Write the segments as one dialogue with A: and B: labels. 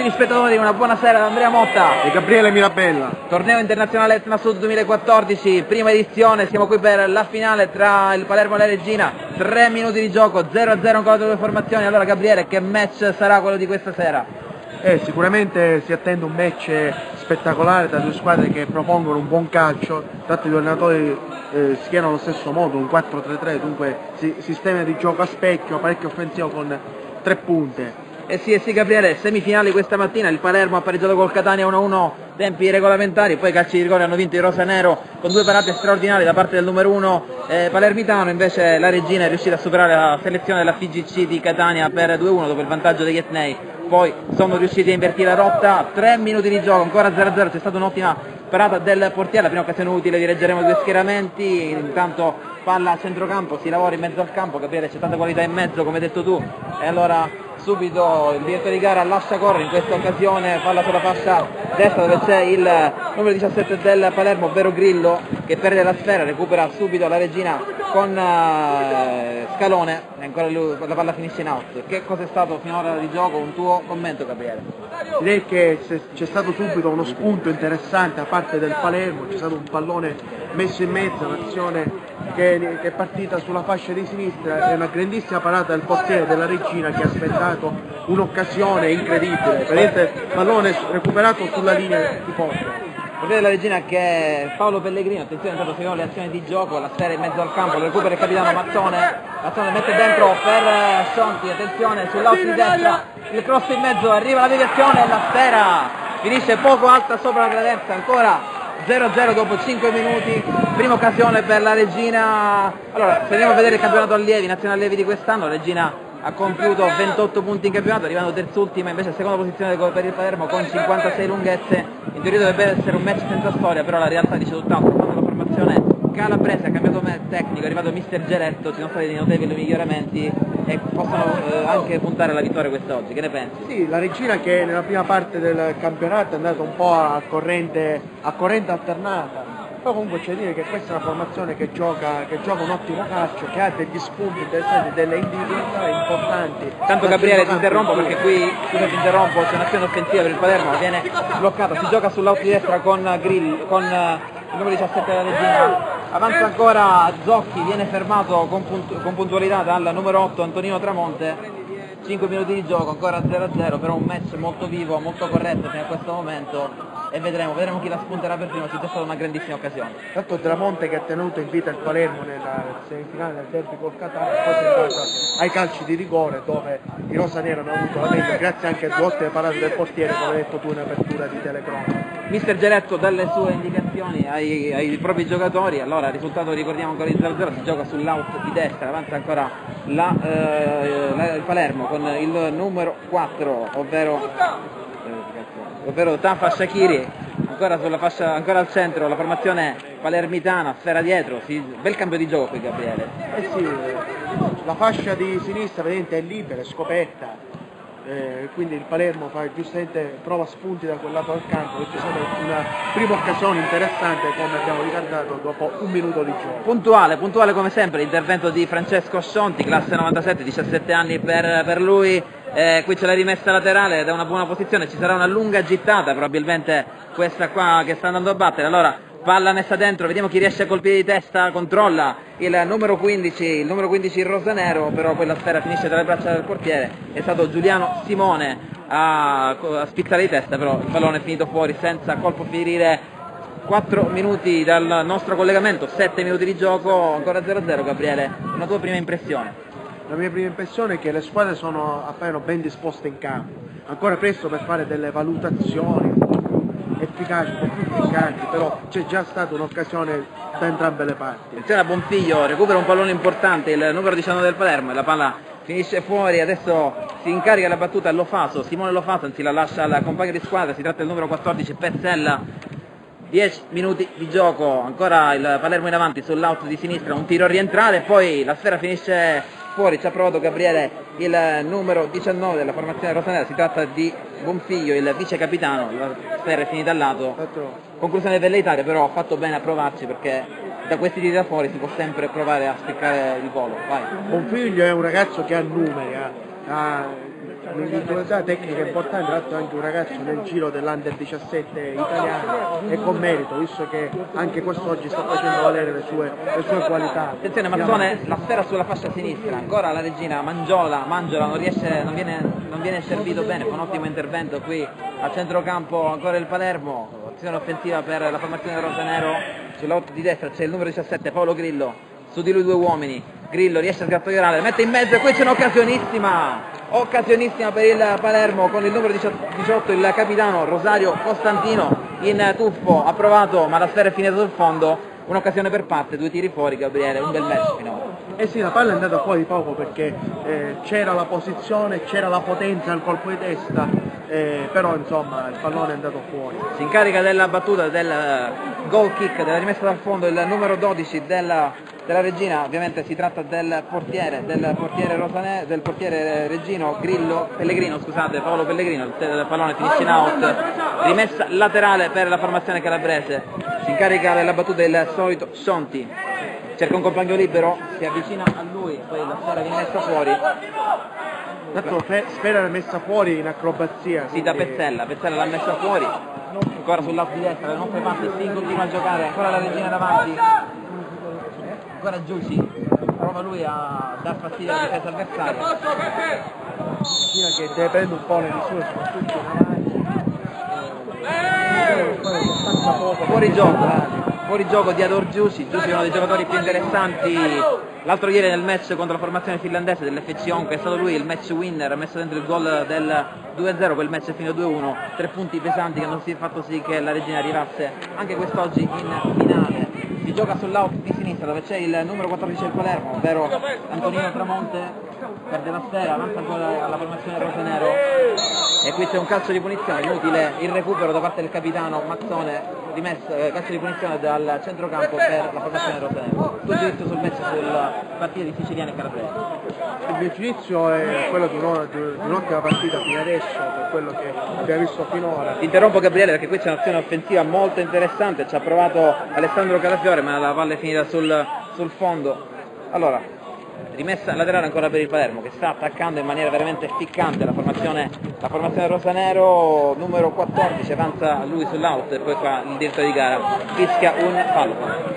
A: Carissimi spettatori, una buona sera da Andrea Motta
B: e Gabriele Mirabella.
A: Torneo internazionale Etna Sud 2014, prima edizione, siamo qui per la finale tra il Palermo e la Regina, 3 minuti di gioco, 0-0 ancora due formazioni. Allora Gabriele, che match sarà quello di questa sera?
B: Sicuramente si attende un match spettacolare tra due squadre che propongono un buon calcio, tratti due allenatori si schierano allo stesso modo, un 4-3-3, dunque sistema di gioco a specchio, parecchio offensivo con 3 punte.
A: Sì Gabriele, semifinali questa mattina, il Palermo ha pareggiato col Catania 1-1, tempi regolamentari, poi i calci di rigore hanno vinto i rosanero con 2 parate straordinarie da parte del numero 1 palermitano, invece la Regina è riuscita a superare la selezione della FIGC di Catania per 2-1 dopo il vantaggio degli etnei, poi sono riusciti a invertire la rotta, 3 minuti di gioco, ancora 0-0, c'è stata un'ottima parata del portiere, la prima occasione utile, vi leggeremo due schieramenti, intanto palla a centrocampo, si lavora in mezzo al campo, Gabriele c'è tanta qualità in mezzo come hai detto tu, e allora subito il direttore di gara lascia correre, in questa occasione palla sulla fascia destra dove c'è il numero 17 del Palermo, ovvero Grillo, che perde la sfera, recupera subito la Regina con Scalone e ancora lui, la palla finisce in out. Che cosa è stato finora di gioco? Un tuo commento Gabriele?
B: Direi che c'è stato subito uno spunto interessante da parte del Palermo, c'è stato un pallone messo in mezzo, un'azione che è partita sulla fascia di sinistra e una grandissima parata del portiere della Regina che ha aspettato un'occasione incredibile, praticamente pallone recuperato sulla linea di porta.
A: Vedete la Regina che Paolo Pellegrino, attenzione, intanto seguiamo le azioni di gioco, la sfera in mezzo al campo, lo recupera il capitano Mazzone mette dentro per Scionti, attenzione sull'out di destra, il cross in mezzo, arriva la deviazione e la sfera finisce poco alta sopra la traversa, ancora 0-0 dopo 5 minuti, prima occasione per la Regina. Allora, se andiamo a vedere il campionato allievi, nazionale allievi di quest'anno, la Regina ha compiuto 28 punti in campionato, arrivando terzultima, invece seconda posizione per il Palermo con 56 lunghezze. In teoria dovrebbe essere un match senza storia, però la realtà dice tutt'altro. Quando la formazione calabrese ha cambiato tecnico, è arrivato mister Geretto, ci sono stati dei notevoli miglioramenti e possono anche puntare alla vittoria quest'oggi. Che ne pensi?
B: Sì, la Regina che nella prima parte del campionato è andata un po' a corrente alternata. Però comunque c'è da dire che questa è una formazione che gioca un ottimo calcio, che ha degli spunti interessanti, delle individualità importanti.
A: Tanto Gabriele ti interrompo perché qui, scusa ti interrompo, c'è un'azione offensiva per il Palermo, viene bloccata, si gioca sull'out di destra con il numero 17 della Regina, avanza ancora Zocchi, viene fermato con puntualità dal numero 8 Antonino Tramonte. 5 minuti di gioco, ancora 0-0, però un match molto vivo, molto corretto fino a questo momento e vedremo chi la spunterà per primo, c'è già stata una grandissima occasione.
B: Tanto Tramonte che ha tenuto in vita il Palermo nella semifinale del derby col Catania, poi si è andato ai calci di rigore dove i rosaneri hanno avuto la meglio, grazie anche a 2 ottime parate del portiere, come hai detto tu in apertura di telecronaca.
A: Mister Geretto dalle sue indicazioni ai propri giocatori, allora il risultato ricordiamo ancora di 0-0, si gioca sull'out di destra, avanza ancora il Palermo con il numero 4, ovvero Tafa Shakiri, ancora al centro la formazione palermitana, sfera dietro, bel cambio di gioco qui Gabriele.
B: Sì, la fascia di sinistra vedete è libera, è scoperta. Quindi il Palermo giustamente trova spunti da quel lato del campo, questa è stata una prima occasione interessante come abbiamo ricordato dopo 1 minuto di gioco.
A: Puntuale come sempre l'intervento di Francesco Scionti, classe 97, 17 anni per lui, qui c'è la rimessa laterale da una buona posizione, ci sarà una lunga gittata probabilmente questa qua che sta andando a battere, allora palla messa dentro, vediamo chi riesce a colpire di testa, controlla il numero 15 il rosanero, però poi la sfera finisce tra le braccia del portiere, è stato Giuliano Simone a spizzare di testa, però il pallone è finito fuori senza colpo ferire. 4 minuti dal nostro collegamento, 7 minuti di gioco, ancora 0-0 Gabriele, una tua prima impressione?
B: La mia prima impressione è che le squadre appaiono ben disposte in campo, ancora presto per fare delle valutazioni efficaci, un po' più efficaci, però c'è già stata un'occasione da entrambe le parti.
A: Attenzione a Bonfiglio, recupera un pallone importante, il numero 19 del Palermo e la palla finisce fuori, adesso si incarica la battuta Lofaso, Simone Lofaso, anzi la lascia alla compagna di squadra, si tratta del numero 14 Pezzella. 10 minuti di gioco, ancora il Palermo in avanti sull'out di sinistra, un tiro a rientrare e poi la sfera finisce fuori, ci ha provato Gabriele il numero 19 della formazione rosanera, si tratta di Bonfiglio, il vice capitano, la sfera è finita al lato, conclusione per l'Italia, però ha fatto bene a provarci perché da questi tiri da fuori si può sempre provare a spiccare il volo. Vai.
B: Bonfiglio è un ragazzo che ha numeri, ha un'individualità tecnica importante, tra l'altro anche un ragazzo nel giro dell'Under 17 italiano e con merito, visto che anche quest'oggi sta facendo valere le sue qualità.
A: Attenzione Mazzone, la sfera sulla fascia sinistra, ancora la regina Mangiola non viene servito bene, con un ottimo intervento qui a centrocampo, ancora il Palermo, azione offensiva per la formazione rosanero, sull'otto di destra c'è il numero 17 Paolo Grillo, su di lui due uomini, Grillo riesce a sgattaiolare, mette in mezzo e qui c'è un'occasionissima per il Palermo con il numero 18 il capitano Rosario Costantino in tuffo, ha provato ma la sfera è finita sul fondo. Un'occasione per parte, 2 tiri fuori Gabriele, un bel match finora.
B: Eh sì, la palla è andata fuori poco perché c'era la posizione, c'era la potenza al colpo di testa, però insomma il pallone è andato fuori.
A: Si incarica della battuta del goal kick, della rimessa dal fondo, il numero 12 della regina, ovviamente si tratta del portiere reggino Pellegrino, scusate, Paolo Pellegrino, il pallone finisce in out, rimessa laterale per la formazione calabrese, si incarica della battuta il solito Sonti, cerca un compagno libero, si avvicina a lui, poi la sfera viene messa fuori.
B: Sfera messa fuori in acrobazia.
A: Sì, da Pezzella l'ha messa fuori, ancora sul lato di destra, le nostre parti si continua a giocare, ancora la regina davanti, ancora Giussi, prova lui a dar fastidio alla difesa avversaria.
B: Che deve prendere un po' le misure, soprattutto in avanti.
A: Fuori gioco di Ador Giussi è uno dei giocatori più interessanti. L'altro ieri nel match contro la formazione finlandese dell'FC Onco è stato lui il match winner, ha messo dentro il gol del 2-0, quel match è finito 2-1, 3 punti pesanti che hanno fatto sì che la regina arrivasse anche quest'oggi in finale. Si gioca sull'out di sinistra dove c'è il numero 14 del Palermo, ovvero Antonino Tramonte, perde la sfera, avanza ancora alla formazione rosanero e qui c'è un calcio di punizione, inutile il recupero da parte del capitano Mazzone, calcio di punizione dal centrocampo per la formazione rosanero. Tuo giudizio sul match sulla partita di Siciliani e Calabresi?
B: Il mio giudizio è quello di un'ottima partita fino adesso, per quello che abbiamo visto finora.
A: Ti interrompo Gabriele perché qui c'è un'azione offensiva molto interessante, ci ha provato Alessandro Calafiore ma la palla è finita sul fondo. Allora, rimessa laterale ancora per il Palermo che sta attaccando in maniera veramente ficcante la formazione rosanero, numero 14 avanza lui sull'out e poi qua il direttore di gara fischia un fallo.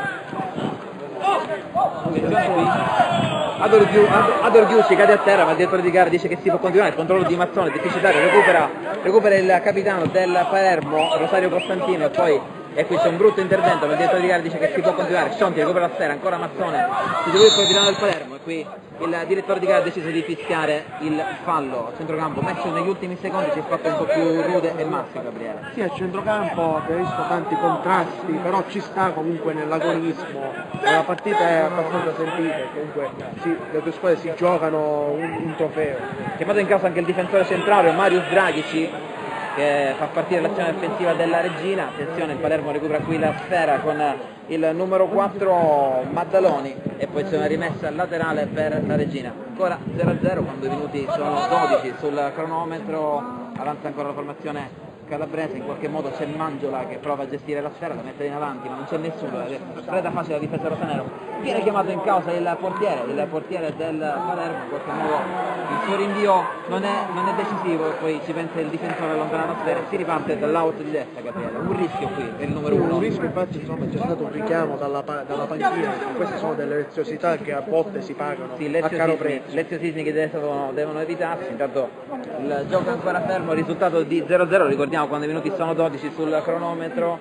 A: Ador Giussi cade a terra ma il direttore di gara dice che si può continuare, il controllo di Mazzone deficitario, recupera il capitano del Palermo Rosario Costantino e qui c'è un brutto intervento ma il direttore di gara dice che si può continuare, Scionti recupera la sfera, ancora Mazzone, si deve il capitano del Palermo e qui il direttore di gara ha deciso di fischiare il fallo a centrocampo, match negli ultimi secondi si è fatto un po' più rude e maschio Gabriele.
B: Sì, a centrocampo abbiamo visto tanti contrasti, però ci sta comunque nell'agonismo, la partita è abbastanza sentita, comunque le due squadre si giocano un trofeo.
A: Chiamato in causa anche il difensore centrale Marius Draghici che fa partire l'azione offensiva della regina, attenzione il Palermo recupera qui la sfera con il numero 4 Maddaloni e poi c'è una rimessa laterale per la regina, ancora 0-0 quando i minuti sono 12 sul cronometro, avanza ancora la formazione calabrese, in qualche modo c'è Mangiola che prova a gestire la sfera, la mette in avanti ma non c'è nessuno, preda facile la difesa rosanero, viene chiamato in causa il portiere del Palermo, in qualche modo il suo rinvio non è decisivo e poi ci pensa il difensore a allontanare la sfera e si riparte dall'out di destra Gabriele, un rischio qui per il numero 1.
B: Un rischio infatti insomma c'è stato un richiamo dalla panchina, queste sono delle leziosità che a volte si pagano a caro prezzo.
A: Leziosismi che devono evitarsi, intanto il gioco è ancora fermo, il risultato di 0-0, ricordiamo quando i minuti sono 12 sul cronometro,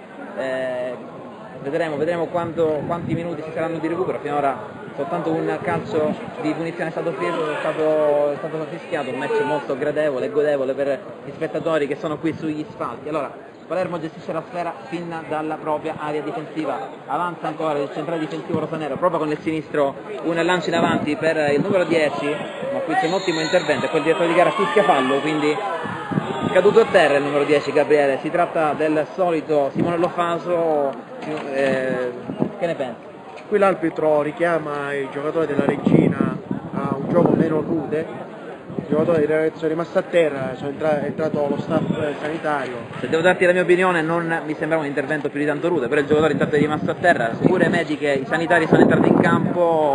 A: vedremo quanti minuti ci saranno di recupero, finora soltanto un calcio di punizione è stato fischiato, un match molto gradevole e godevole per gli spettatori che sono qui sugli spalti. Allora, Palermo gestisce la sfera fin dalla propria area difensiva, avanza ancora il centrale difensivo rosanero, proprio con il sinistro un lancio in avanti per il numero 10, ma qui c'è un ottimo intervento e poi il direttore di gara fischia fallo, quindi caduto a terra il numero 10 Gabriele, si tratta del solito Simone Lofaso, che ne pensi?
B: Qui l'arbitro richiama il giocatore della regina a un gioco meno rude, il giocatore è rimasto a terra, è entrato lo staff sanitario.
A: Se devo darti la mia opinione non mi sembrava un intervento più di tanto rude, però il giocatore intanto è rimasto a terra, cure mediche, i sanitari sono entrati in campo,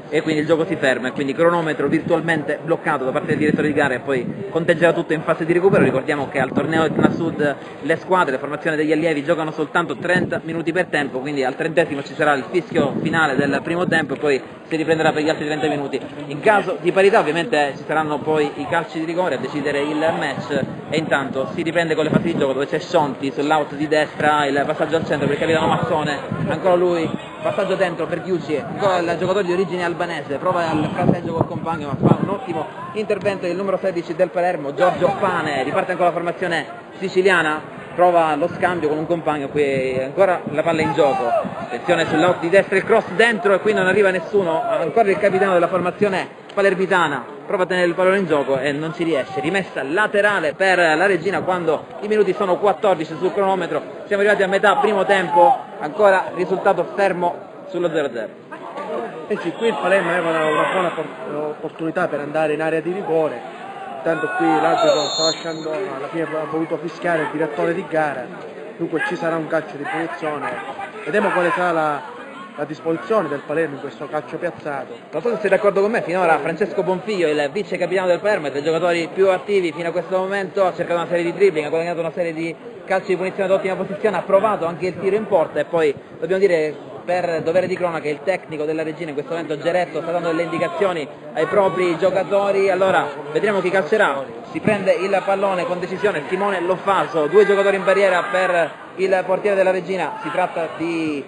A: e quindi il gioco si ferma e quindi cronometro virtualmente bloccato da parte del direttore di gara e poi conteggerà tutto in fase di recupero. Ricordiamo che al torneo Etna Sud le squadre, le formazioni degli allievi giocano soltanto 30 minuti per tempo, quindi al 30° ci sarà il fischio finale del primo tempo e poi si riprenderà per gli altri 30 minuti. In caso di parità ovviamente ci saranno poi i calci di rigore a decidere il match e intanto si riprende con le fasi di gioco dove c'è Scionti sull'out di destra, il passaggio al centro per il capitano Mazzone, ancora lui, passaggio dentro per Ghiucci, ancora il giocatore di origine albanese, prova il fraseggio col compagno ma fa un ottimo intervento del numero 16 del Palermo, Giorgio Pane, riparte ancora la formazione siciliana, prova lo scambio con un compagno, qui ancora la palla in gioco, attenzione sull'out di destra, il cross dentro e qui non arriva nessuno, ancora il capitano della formazione palermitana, prova a tenere il pallone in gioco e non ci riesce, rimessa laterale per la Regina quando i minuti sono 14 sul cronometro, siamo arrivati a metà primo tempo, ancora risultato fermo sullo 0-0.
B: Eh sì, qui il Palermo aveva una buona opportunità per andare in area di rigore, tanto qui l'arbitro sta lasciando, alla fine ha voluto fischiare il direttore di gara, dunque ci sarà un calcio di punizione, vediamo quale sarà la disposizione del Palermo in questo calcio piazzato.
A: Non so se sei d'accordo con me, finora Francesco Bonfiglio, il vice capitano del Palermo, è dei giocatori più attivi fino a questo momento, ha cercato una serie di dribbling, ha guadagnato una serie di calci di punizione ad ottima posizione, ha provato anche il tiro in porta e poi dobbiamo dire per dovere di cronaca il tecnico della Regina in questo momento Geretto sta dando delle indicazioni ai propri giocatori, allora vedremo chi calcerà, si prende il pallone con decisione Simone Lofaso, 2 giocatori in barriera per il portiere della Regina, si tratta di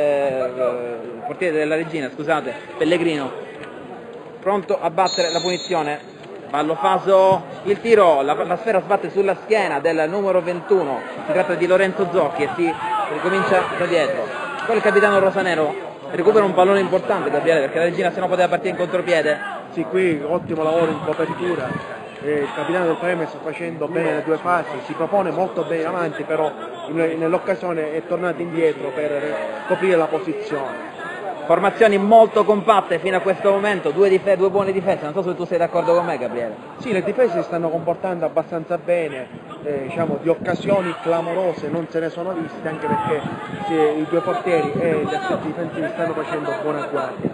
A: il portiere della Regina, scusate, Pellegrino, pronto a battere la punizione, Lofaso, il tiro, la sfera sbatte sulla schiena del numero 21, si tratta di Lorenzo Zocchi e si ricomincia da dietro. Poi il capitano Rosanero recupera un pallone importante, Gabriele, perché la Regina se no poteva partire in contropiede.
B: Sì, qui ottimo lavoro in copertura, il capitano del Palermo sta facendo bene le 2 fasi, si propone molto bene avanti, però nell'occasione è tornato indietro per coprire la posizione.
A: Formazioni molto compatte fino a questo momento, due buone difese, non so se tu sei d'accordo con me Gabriele.
B: Sì, le difese si stanno comportando abbastanza bene, diciamo di occasioni clamorose non se ne sono viste, anche perché i 2 portieri e gli assetti difensivi stanno facendo buona guardia.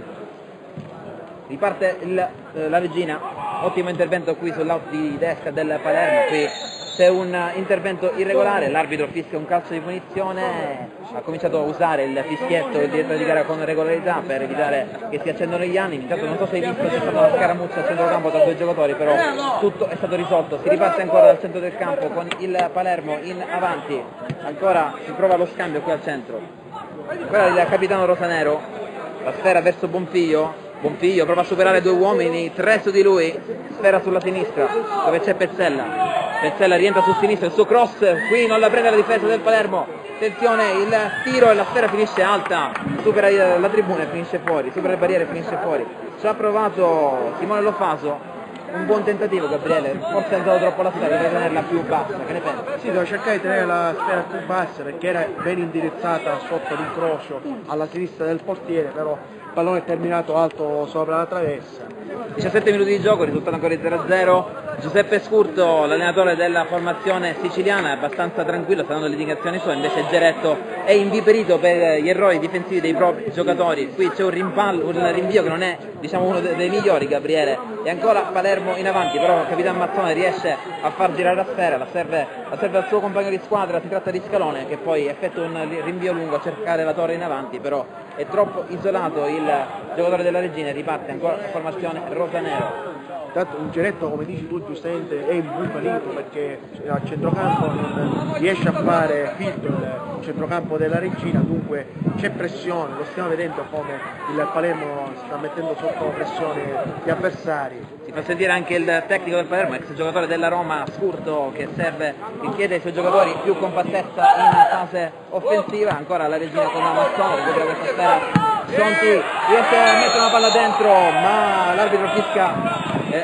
A: Riparte la Regina, ottimo intervento qui sull'out di destra del Palermo, qui c'è un intervento irregolare, l'arbitro fischia un calcio di punizione, ha cominciato a usare il fischietto il direttore di gara con regolarità per evitare che si accendono gli anni, intanto non so se hai visto c'è stata una scaramuccia al centrocampo tra 2 giocatori, però tutto è stato risolto, si riparte ancora dal centro del campo con il Palermo in avanti, ancora si prova lo scambio qui al centro, guarda il capitano Rosanero, la sfera verso Bonfiglio prova a superare 2 uomini, 3 su di lui, sfera sulla sinistra dove c'è Pezzella rientra su sinistra, il suo cross, qui non la prende la difesa del Palermo, attenzione il tiro e la sfera finisce alta, supera la tribuna e finisce fuori, supera le barriere e finisce fuori. Ci ha provato Simone Lofaso, un buon tentativo Gabriele, forse è andato troppo la sfera, deve tenerla più bassa, che ne pensi?
B: Sì, devo cercare di tenere la sfera più bassa perché era ben indirizzata sotto l'incrocio alla sinistra del portiere, però il pallone è terminato alto sopra la traversa.
A: 17 minuti di gioco, risultato ancora di 0-0. Giuseppe Scurto, l'allenatore della formazione siciliana, è abbastanza tranquillo, sta dando le indicazioni sue, invece Geretto è inviperito per gli errori difensivi dei propri giocatori. Qui c'è un rinvio che non è diciamo uno dei migliori Gabriele, e ancora Palermo in avanti, però il capitano Mazzone riesce a far girare la sfera, la serve al suo compagno di squadra, si tratta di Scalone che poi effettua un rinvio lungo a cercare la torre in avanti, però è troppo isolato il giocatore della Regina e riparte ancora la formazione rosanero.
B: Tanto un Geretto, come dici tu giustamente, è imbucanito perché al centrocampo non riesce a fare filtro il centrocampo della Regina, dunque c'è pressione, lo stiamo vedendo come il Palermo sta mettendo sotto pressione gli avversari.
A: Si fa sentire anche il tecnico del Palermo, ex giocatore della Roma, Scurto, che chiede ai suoi giocatori più compattezza in fase offensiva, ancora la Regina con una Mazzone, recupera questa sfera. Scionti riesce a mettere una palla dentro, ma l'arbitro fisca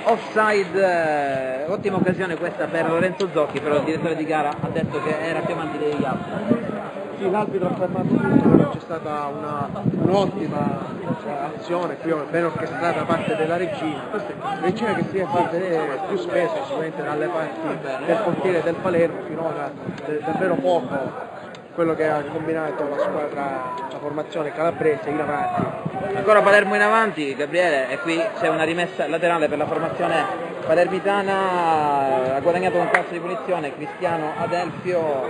A: offside, ottima occasione questa per Lorenzo Zocchi, però il direttore di gara ha detto che era più avanti degli altri.
B: Sì, l'arbitro ha fermato tutto, però c'è stata un'ottima azione qui ben orchestrata da parte della Regina. Regina che si deve far vedere più spesso, sicuramente dalle parti del portiere del Palermo, finora davvero poco quello che ha combinato la formazione calabrese in avanti.
A: Ancora Palermo in avanti, Gabriele, e qui c'è una rimessa laterale per la formazione palermitana, ha guadagnato un calcio di punizione Cristiano Adelfio,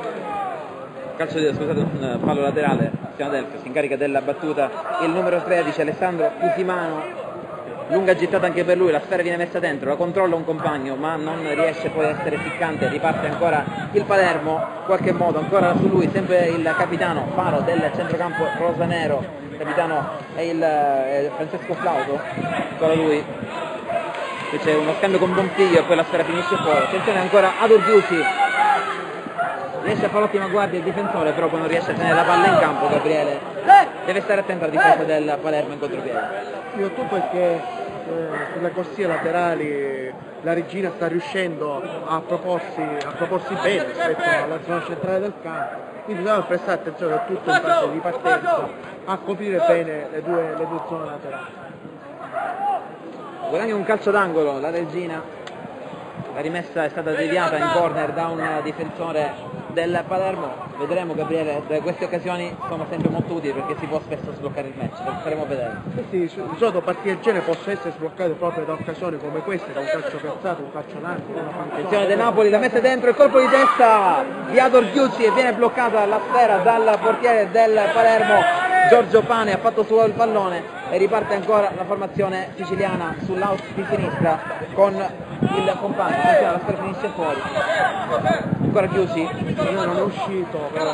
A: un fallo laterale, Cristiano Adelfio si incarica della battuta il numero 13 Alessandro Cusimano, lunga gittata anche per lui, la sfera viene messa dentro, la controlla un compagno ma non riesce poi a essere ficcante, riparte ancora il Palermo, in qualche modo ancora su lui, sempre il capitano Faro del centrocampo rosanero, il capitano è Francesco Flauto, ancora lui, qui c'è uno scambio con Bonfiglio e poi la sfera finisce fuori, attenzione ancora Adorgiusi, riesce a fare l'ottima guardia il difensore, però poi non riesce a tenere la palla in campo, Gabriele deve stare attento alla difesa del Palermo in contropiede.
B: Io tu perché sulle corsie laterali la Regina sta riuscendo a proporsi bene rispetto alla zona centrale del campo, quindi dobbiamo prestare attenzione a tutto in fase di partenza, a coprire bene le due zone laterali.
A: Guadagna un calcio d'angolo la Regina, la rimessa è stata deviata in corner da un difensore del Palermo, vedremo Gabriele, queste occasioni sono sempre molto utili perché si può spesso sbloccare il match, lo faremo vedere.
B: Sì, di solito partite del genere possono essere sbloccate proprio da occasioni come queste, da un calcio piazzato, un calcio d'angolo, una panchina.
A: Attenzione del Napoli, la mette dentro, il colpo di testa di Adorgiusi e viene bloccata la sfera dal portiere del Palermo, Giorgio Pane ha fatto suo il pallone e riparte ancora la formazione siciliana sull'out di sinistra con il compagno, attenzione la sfera finisce fuori, ancora Chiusi,
B: non è uscito, però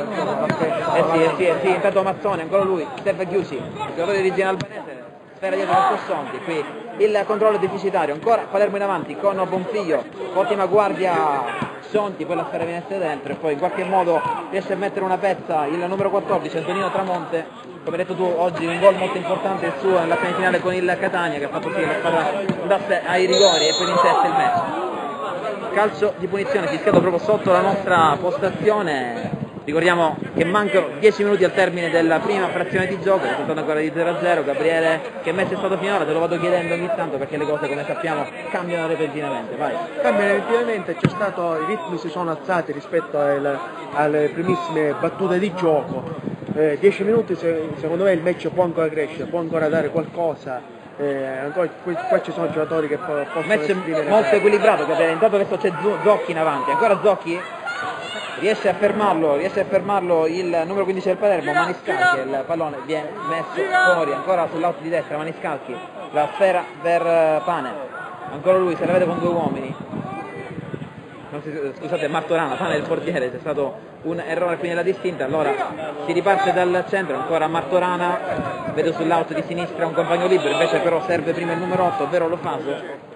A: sì, intanto Mazzone, ancora lui, Stefano Chiusi, il giocatore di origine albanese, sfera dietro verso Sonti, qui il controllo deficitario, ancora Palermo in avanti con Bonfiglio, ottima guardia Sonti, poi la sfera viene messa dentro e poi in qualche modo riesce a mettere una pezza il numero 14 Antonino Tramonte, come hai detto tu oggi un gol molto importante il suo nella semifinale con il Catania che ha fatto sì che la squadra andasse ai rigori e poi in testa il match. Calcio di punizione fischiato proprio sotto la nostra postazione, ricordiamo che mancano 10 minuti al termine della prima frazione di gioco, risultato ancora di 0-0. Gabriele, che match è stato finora? Te lo vado chiedendo ogni tanto perché le cose come sappiamo cambiano repentinamente, vai.
B: Cambiano repentinamente, i ritmi si sono alzati rispetto alle primissime battute di gioco, 10 minuti secondo me il match può ancora crescere, può ancora dare qualcosa. Qua ci sono giocatori che possono
A: match molto equilibrato, Gabriele. Intanto adesso c'è Zocchi in avanti, ancora Zocchi riesce a fermarlo il numero 15 del Palermo, Maniscalchi, il pallone viene messo fuori, ancora sull'out di destra Maniscalchi, la sfera per Pane, ancora lui se la vede con due uomini, scusate Martorana, Pane il portiere, c'è stato un errore quindi la distinta, allora si riparte dal centro, ancora Martorana, vedo sull'out di sinistra un compagno libero, invece però serve prima il numero 8, ovvero Lofaso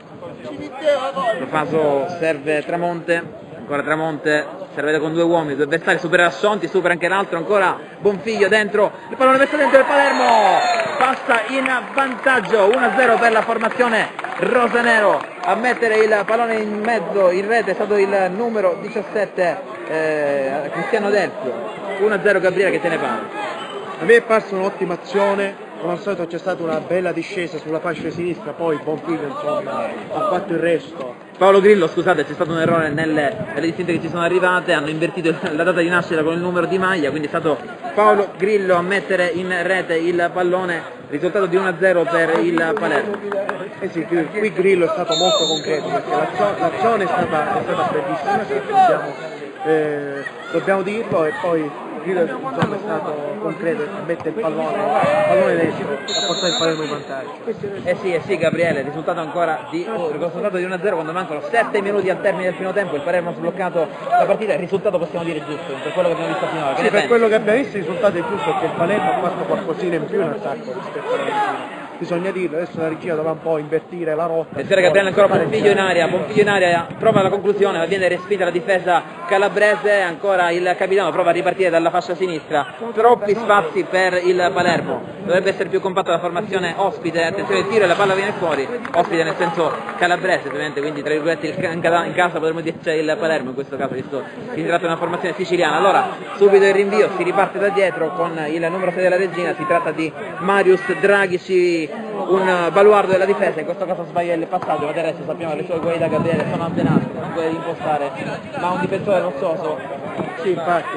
A: serve Tramonte, ancora Tramonte, se la vede con due uomini, due avversari, supera Sonti, supera anche l'altro, ancora Bonfiglio dentro, il pallone messo dentro del Palermo, passa in vantaggio, 1-0 per la formazione rosanero, a mettere il pallone in mezzo, in rete è stato il numero 17 Cristiano Adelfio, 1-0 Gabriele, che te ne pare?
B: A me è parsa un'ottima azione, come al solito c'è stata una bella discesa sulla fascia sinistra, poi Bonfiglio insomma ha fatto il resto.
A: Paolo Grillo, scusate, c'è stato un errore nelle distinte che ci sono arrivate, hanno invertito la data di nascita con il numero di maglia, quindi è stato Paolo Grillo a mettere in rete il pallone, risultato di 1-0 per il Palermo.
B: Sì, qui Grillo è stato molto concreto perché l'azione è stata bellissima, dobbiamo dirlo, e poi Grillo è stato concreto, mette il pallone dentro, ha portato il Palermo in vantaggio.
A: Sì Gabriele, risultato ancora di 1-0 quando mancano 7 minuti al termine del primo tempo, il Palermo ha sbloccato la partita, il risultato possiamo dire giusto, per quello che abbiamo visto finora.
B: Sì, per quello che abbiamo visto il risultato è giusto, perché il Palermo ha fatto qualcosina in più in attacco rispetto alla Regina. Bisogna dirlo, adesso la Regina dovrà un po' invertire la rotta.
A: Attenzione Gabriele, ancora Bonfiglio in aria, prova la conclusione, ma viene respinta la difesa calabrese, ancora il capitano prova a ripartire dalla fascia sinistra, troppi spazi per il Palermo, dovrebbe essere più compatta la formazione ospite, attenzione il tiro e la palla viene fuori, ospite nel senso calabrese ovviamente, quindi tra virgolette in casa potremmo dire c'è il Palermo in questo caso, visto che si tratta di una formazione siciliana. Allora subito il rinvio, si riparte da dietro con il numero 6 della Regina, si tratta di Marius Draghici, un baluardo della difesa, in questo caso sbaglia il passaggio, ma del resto sappiamo che le sue qualità Gabriele sono antenate, non quelle di impostare, ma un difensore rozzoso.
B: Sì, infatti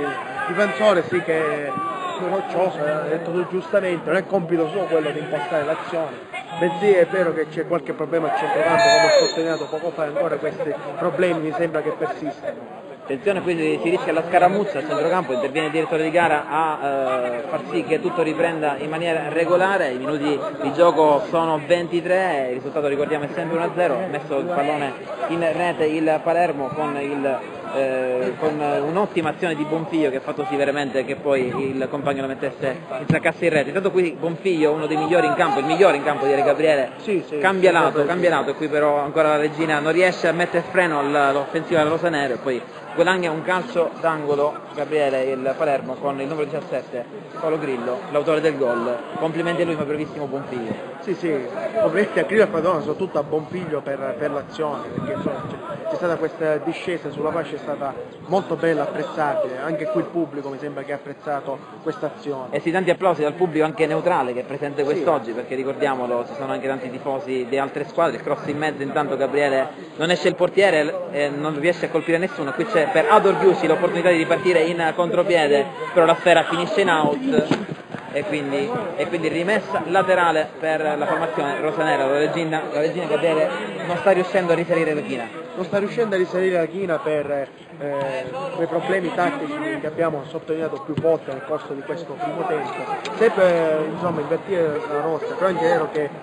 B: difensore sì che è roccioso, hai detto tu giustamente, non è compito suo quello di impostare l'azione, bensì è vero che c'è qualche problema al centrocampo, come ho sottolineato poco fa, ancora questi problemi mi sembra che persistano.
A: Attenzione, qui si rischia la scaramuzza, al centrocampo interviene il direttore di gara a far sì che tutto riprenda in maniera regolare, i minuti di gioco sono 23, il risultato ricordiamo è sempre 1-0, ha messo il pallone in rete il Palermo con un'ottima azione di Bonfiglio che ha fatto sì veramente che poi il compagno lo mettesse in saccasse in rete. Intanto qui Bonfiglio, uno dei migliori in campo, il migliore in campo direi Gabriele, cambia lato e qui però ancora la Regina non riesce a mettere freno all'offensiva del rosanero e poi guadagna un calcio d'angolo Gabriele il Palermo con il numero 17 Paolo Grillo, l'autore del gol. Complimenti a lui, ma brevissimo Bonfiglio.
B: Sì, complimenti a Grillo e a Padova, soprattutto a Bonfiglio per l'azione, perché insomma, c'è stata questa discesa sulla fascia, è stata molto bella, apprezzabile, anche qui il pubblico mi sembra che ha apprezzato questa azione.
A: E sì, tanti applausi dal pubblico anche neutrale che è presente quest'oggi, perché ricordiamolo, ci sono anche tanti tifosi di altre squadre, il cross in mezzo, intanto Gabriele non esce il portiere e non riesce a colpire nessuno, qui c'è per Ador Giussi l'opportunità di ripartire in contropiede, però la sfera finisce in out e quindi rimessa laterale per la formazione rosanera. La Regina Gabriele non sta riuscendo a risalire la china.
B: Non sta riuscendo a risalire la china per quei problemi tattici che abbiamo sottolineato più volte nel corso di questo primo tempo. Sempre insomma invertire la rossa, però è anche vero che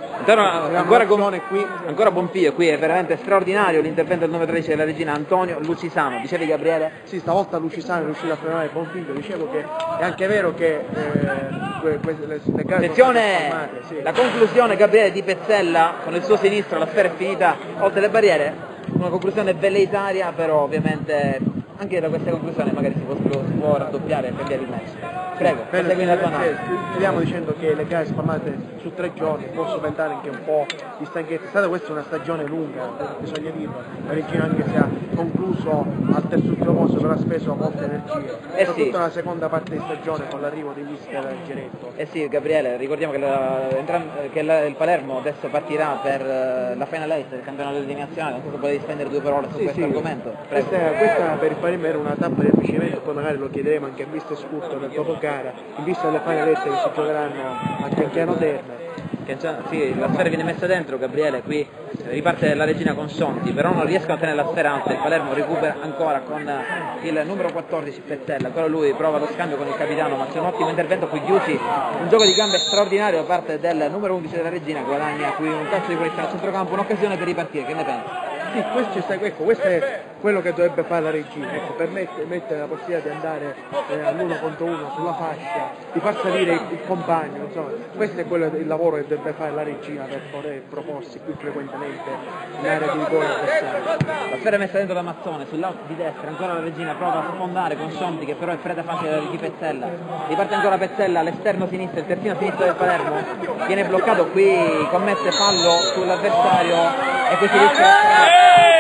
A: ancora Bonfiglio, qui è veramente straordinario l'intervento del 9-13 della Regina Antonio Lucisano. Dicevi Gabriele?
B: Sì, stavolta Lucisano è riuscito a frenare Bonfiglio, dicevo che è anche vero che le gare
A: attenzione, la conclusione Gabriele di Pezzella con il suo sinistro, la sfera è finita oltre le barriere, una conclusione velleitaria, però ovviamente anche da questa conclusione magari si può raddoppiare e cambiare il match. Prego,
B: stiamo dicendo che le gare spalmate su 3 giorni possono diventare anche un po' di stanchezza. È stata questa una stagione lunga, bisogna dirlo. La Regina anche se ha concluso al terzultimo posto, però ha speso molte energie. Soprattutto nella seconda parte di stagione con l'arrivo di mister Geretto.
A: Eh sì, Gabriele, ricordiamo che il Palermo adesso partirà per la Final 8 del campionato nazionale, non so se potete spendere 2 parole su questo argomento.
B: Questa per il Palermo era una tappa di avvicinamento, poi magari lo chiederemo anche a mister Scurto nel dopocara, in vista delle Final 8 che si giocheranno anche in Chiano Terme.
A: Sì, la sfera viene messa dentro, Gabriele, qui riparte la Regina con Sonti, però non riescono a tenere la sfera alta, il Palermo recupera ancora con il numero 14 Pezzella, ancora lui prova lo scambio con il capitano, ma c'è un ottimo intervento qui Giussi, un gioco di gambe straordinario da parte del numero 11 della Regina, guadagna qui un calcio di punizione al centrocampo, un'occasione per ripartire, che ne pensi?
B: Sì, questo è quello che dovrebbe fare la Regina, per mettere la possibilità di andare all'1 contro 1 sulla fascia, di far salire il compagno, insomma, questo è il lavoro che dovrebbe fare la Regina per poter proporsi più frequentemente in area di rigore avversario.
A: La sfera è messa dentro da Mazzone, sull'out di destra, ancora la Regina prova a sfondare con Sonti che però è preda facile di Pezzella, riparte ancora Pezzella all'esterno sinistro, il terzino sinistro del Palermo, viene bloccato qui, commette fallo sull'avversario e qui si rischia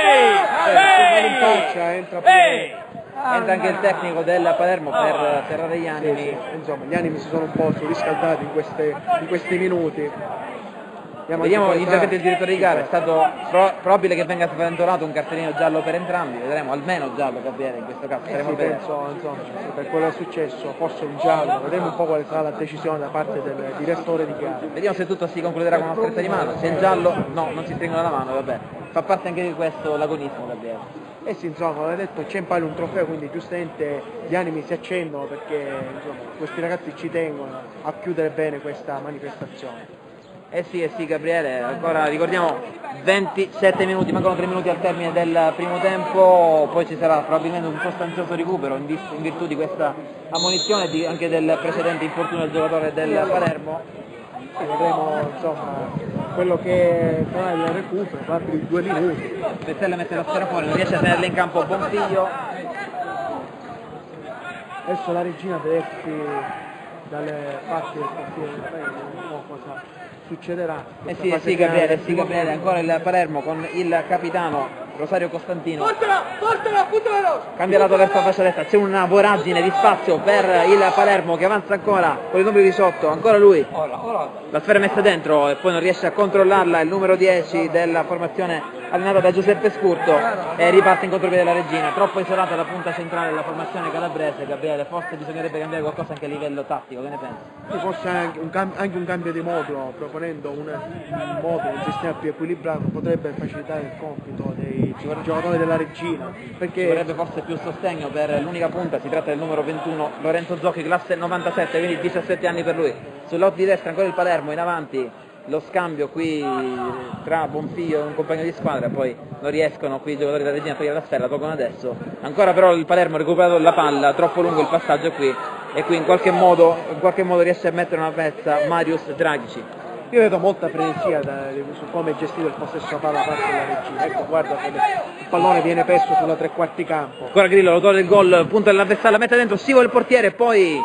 A: entra anche il tecnico del Palermo per serrare gli animi.
B: Insomma, gli animi si sono un po' riscaldati in questi minuti.
A: Vediamo l'intervento del direttore di gara, è stato probabile che venga sventolato un cartellino giallo per entrambi, vedremo, almeno giallo Gabriele in questo caso.
B: Penso, insomma, per quello che è successo, forse un giallo, vedremo un po' quale sarà la decisione da parte del direttore di gara.
A: Vediamo se tutto si concluderà con una stretta di mano, se è giallo no, non si stringono la mano, vabbè, fa parte anche di questo l'agonismo Gabriele.
B: Eh sì, insomma, come ho detto c'è in palio un trofeo, quindi giustamente gli animi si accendono perché insomma, questi ragazzi ci tengono a chiudere bene questa manifestazione.
A: Eh sì Gabriele, ancora ricordiamo 27 minuti, mancano 3 minuti al termine del primo tempo, poi ci sarà probabilmente un sostanzioso recupero in virtù di questa ammonizione e anche del precedente infortunio del giocatore del Palermo.
B: Vedremo insomma quello che farà il recupero, probabile 2 minuti.
A: Pezzella mette la sfera fuori, non riesce a tenerla in campo Bonfiglio.
B: Adesso la Regina deve essersi dalle parti del portiere del paese, non so cosa succederà.
A: Sì Gabriele, ancora il Palermo con il capitano Rosario Costantino. Portala, cambia lato verso la fascia destra, c'è una voragine di spazio per il Palermo che avanza ancora con il numero di sotto, ancora lui. La sfera è messa dentro e poi non riesce a controllarla il numero 10 della formazione allenata da Giuseppe Scurto, e riparte in contropiede della Regina. Troppo isolata la punta centrale della formazione calabrese. Gabriele, forse bisognerebbe cambiare qualcosa anche a livello tattico, che ne pensi?
B: Forse anche un cambio di modulo, proponendo un sistema più equilibrato, potrebbe facilitare il compito dei giocatori della Regina. Perché
A: ci vorrebbe forse più sostegno per l'unica punta, si tratta del numero 21, Lorenzo Zocchi, classe 97, quindi 17 anni per lui. Sull'out di destra ancora il Palermo, in avanti lo scambio qui tra Bonfiglio e un compagno di squadra, poi non riescono qui i giocatori della Regina a togliere la sfera, la tolgono adesso. Ancora però il Palermo ha recuperato la palla, troppo lungo il passaggio qui, e qui in qualche modo riesce a mettere una pezza Marius Dragici.
B: Io vedo molta frenesia su come è gestito il possesso palla da parte della Regina. Ecco, guarda come il pallone viene perso sulla tre quarti campo.
A: Ancora Grillo, l'autore del gol, punta dell'avversario, la mette dentro, scivola il portiere e poi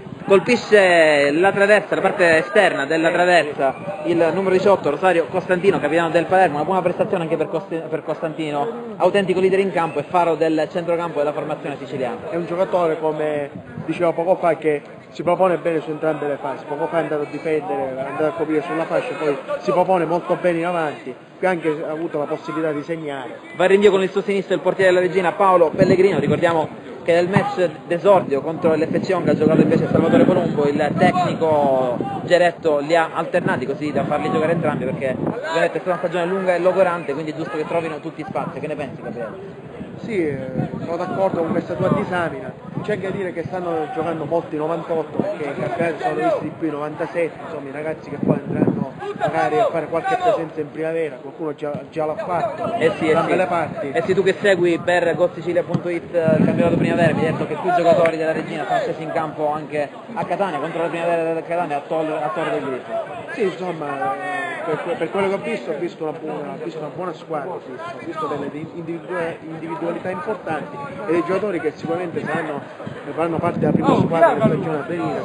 A: colpisce la traversa, la parte esterna della traversa, il numero 18 Rosario Costantino, capitano del Palermo. Una buona prestazione anche per Costantino, autentico leader in campo e faro del centrocampo della formazione siciliana.
B: È un giocatore, come dicevo poco fa, che si propone bene su entrambe le fasi. Poco fa è andato a difendere, è andato a coprire sulla fascia, poi si propone molto bene in avanti, che anche ha avuto la possibilità di segnare.
A: Va in rinvio con il suo sinistro il portiere della Regina Paolo Pellegrino. Ricordiamo che nel match d'esordio contro l'FC Onga ha giocato invece Salvatore Colombo, il tecnico Geretto li ha alternati così da farli giocare entrambi, perché ovviamente è stata una stagione lunga e logorante, quindi è giusto che trovino tutti spazi. Che ne pensi, Gabriele?
B: Sì, sono d'accordo con questa tua disamina. C'è anche da dire che stanno giocando molti 98, perché i campionati sono visti di più 97, insomma i ragazzi che poi andranno magari a fare qualche presenza in primavera, qualcuno già l'ha fatto, da belle parti.
A: E sì, tu che segui per GoSicilia.it il campionato primavera, mi hai detto che più giocatori della Regina sono scesi in campo anche a Catania, contro la primavera della Catania, a Torre del Grifo.
B: Sì, insomma, per quello che ho visto una buona squadra, ho visto delle individualità importanti e dei giocatori che sicuramente faranno parte della prima squadra della stagione a venire.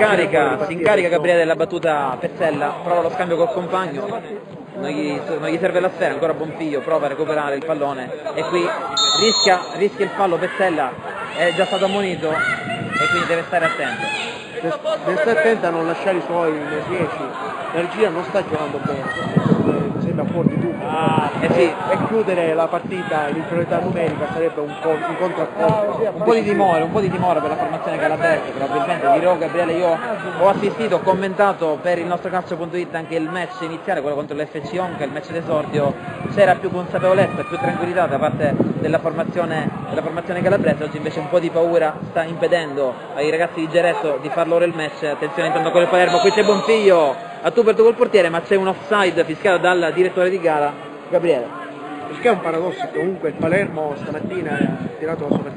A: Si incarica Gabriele della battuta Pezzella, prova lo scambio col compagno, non gli serve la sfera, ancora Bonfiglio, prova a recuperare il pallone e qui rischia il fallo. Pezzella è già stato ammonito e quindi deve stare attento.
B: Deve stare attento a non lasciare i suoi nei 10. La Regina non sta giocando bene, mi sembra fuori di dubbio.
A: Sì.
B: E chiudere la partita in inferiorità numerica sarebbe un contraccolpo.
A: Un po' di timore per la formazione calabrese, probabilmente dirò. Gabriele, io ho assistito, ho commentato per il nostro calcio.it anche il match iniziale, quello contro l'FC Onca, il match d'esordio. C'era più consapevolezza, più tranquillità da parte della formazione calabrese. Oggi invece un po' di paura sta impedendo ai ragazzi di Geretto di far loro il match. Attenzione intanto con il Palermo, qui c'è Bonfiglio a tu per tu col portiere, ma c'è un offside fischiato dal direttore di gara. Gabriele.
B: Il che è un paradosso, comunque il Palermo stamattina ha tirato la sua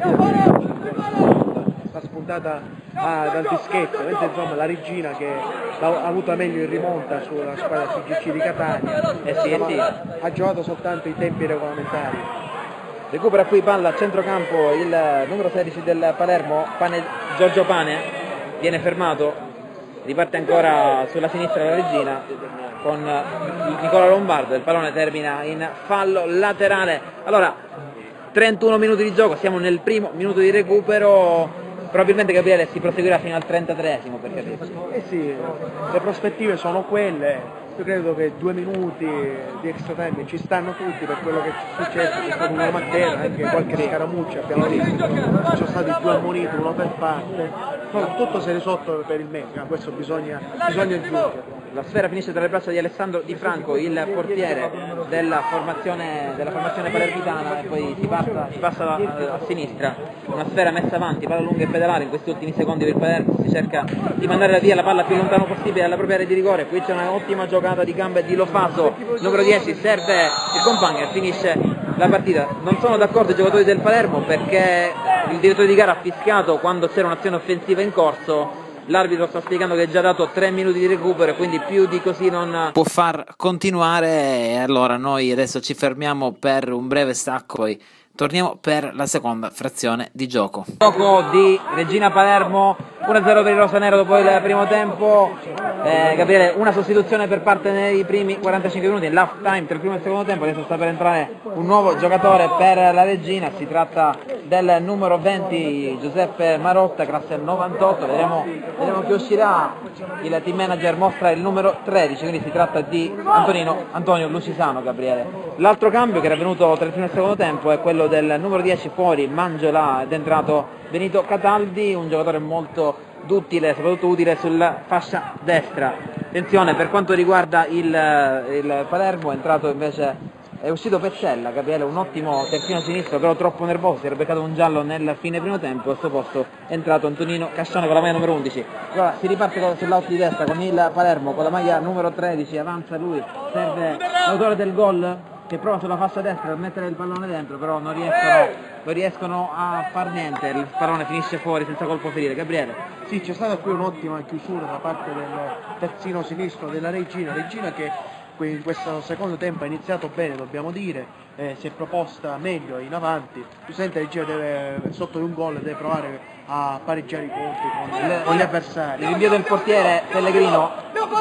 B: partita, sta spuntata dal dischetto, mentre insomma la Regina che ha avuto meglio in rimonta sulla squadra CGC di Catania, ha giocato soltanto i tempi regolamentari.
A: Recupera qui palla a centrocampo il numero 16 del Palermo, Giorgio Pane, viene fermato, riparte ancora sulla sinistra la Regina con Nicola Lombardo, il pallone termina in fallo laterale. Allora, 31 minuti di gioco, siamo nel primo minuto di recupero, probabilmente Gabriele si proseguirà fino al 33esimo per capirci.
B: Sì, le prospettive sono quelle. Io credo che 2 minuti di extra time ci stanno tutti per quello che è successo, c'è stata una mattina, anche qualche scaramuccia, abbiamo visto, ci sono stati 2 ammoniti, uno per parte, tutto si è risolto per il meglio, questo bisogna aggiungere.
A: La sfera finisce tra le braccia di Alessandro Di Franco, il portiere della formazione palermitana, e poi si passa a sinistra, una sfera messa avanti, palla lunga e pedalare in questi ultimi secondi per il Palermo, si cerca di mandare via la palla più lontano possibile dalla propria area di rigore. Qui c'è un'ottima giocata di gambe di Lofaso, numero 10, serve il compagno e finisce la partita. Non sono d'accordo i giocatori del Palermo perché il direttore di gara ha fischiato quando c'era un'azione offensiva in corso. L'arbitro sta spiegando che è già dato 3 minuti di recupero, quindi più di così non può far continuare. E allora noi adesso ci fermiamo per un breve stacco, poi torniamo per la seconda frazione di gioco. Gioco di Regina Palermo 1-0 per il rosanero dopo il primo tempo. Gabriele, una sostituzione per parte nei primi 45 minuti, l'half time tra il primo e il secondo tempo. Adesso sta per entrare un nuovo giocatore per la Regina, si tratta del numero 20 Giuseppe Marotta, classe 98. Vedremo che uscirà. Il team manager mostra il numero 13, quindi si tratta di Antonio Lucisano. Gabriele, l'altro cambio che era venuto tra il primo e il secondo tempo è quello del numero 10 fuori Mangiola ed è entrato Benito Cataldi, un giocatore molto duttile, soprattutto utile sulla fascia destra. Attenzione, per quanto riguarda il Palermo è uscito Pezzella. Gabriele, un ottimo terzino sinistro, però troppo nervoso, si era beccato un giallo nel fine primo tempo. Al suo posto è entrato Antonino Cascione con la maglia numero 11. Allora si riparte sull'out di destra con il Palermo con la maglia numero 13, avanza lui, serve l'autore del gol che prova sulla fascia destra per mettere il pallone dentro, però non riescono a far niente, il pallone finisce fuori senza colpo ferire. Gabriele?
B: Sì, c'è stata qui un'ottima chiusura da parte del terzino sinistro della Regina che in questo secondo tempo ha iniziato bene, dobbiamo dire, si è proposta meglio in avanti. Giustamente Regina sotto di un gol deve provare a pareggiare i conti con gli avversari.
A: Il rinvio del portiere Pellegrino,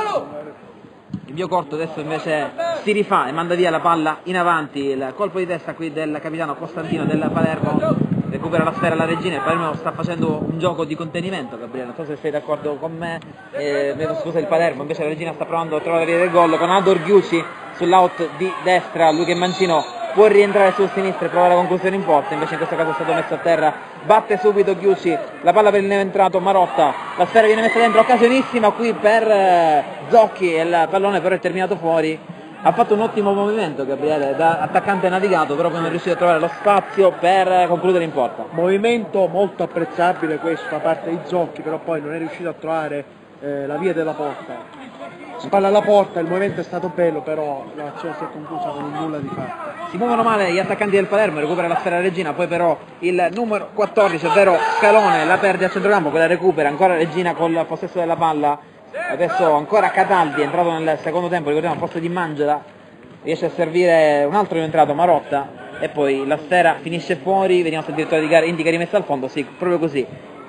A: rinvio corto, adesso invece si rifà e manda via la palla in avanti. Il colpo di testa qui del capitano Costantino del Palermo, recupera la sfera la Regina. Il Palermo sta facendo un gioco di contenimento. Gabriele, non so se sei d'accordo con me, scusa il Palermo, invece la Regina sta provando a trovare la via del gol con Ador Ghiusi sull'out di destra, lui che Mancino può rientrare sul sinistro e provare la conclusione in porta, invece in questo caso è stato messo a terra, batte subito Ghiusi, la palla per il neoentrato Marotta, la sfera viene messa dentro, occasionissima qui per Zocchi e il pallone però è terminato fuori. Ha fatto un ottimo movimento Gabriele, da attaccante navigato, però non è riuscito a trovare lo spazio per concludere in porta.
B: Movimento molto apprezzabile questo da parte di Zocchi, però poi non è riuscito a trovare la via della porta. Spalla alla porta, il movimento è stato bello, però l'azione si è conclusa con un nulla di fatto.
A: Si muovono male gli attaccanti del Palermo, recupera la sfera Regina, poi però il numero 14, ovvero Scalone, la perde a centrocampo, quella recupera, ancora Regina col possesso della palla. Adesso ancora Cataldi, è entrato nel secondo tempo, ricordiamo, al posto di Mangela, riesce a servire un altro rientrato, Marotta, e poi la sfera finisce fuori, vediamo se il direttore di gara indica rimessa al fondo, sì, proprio così.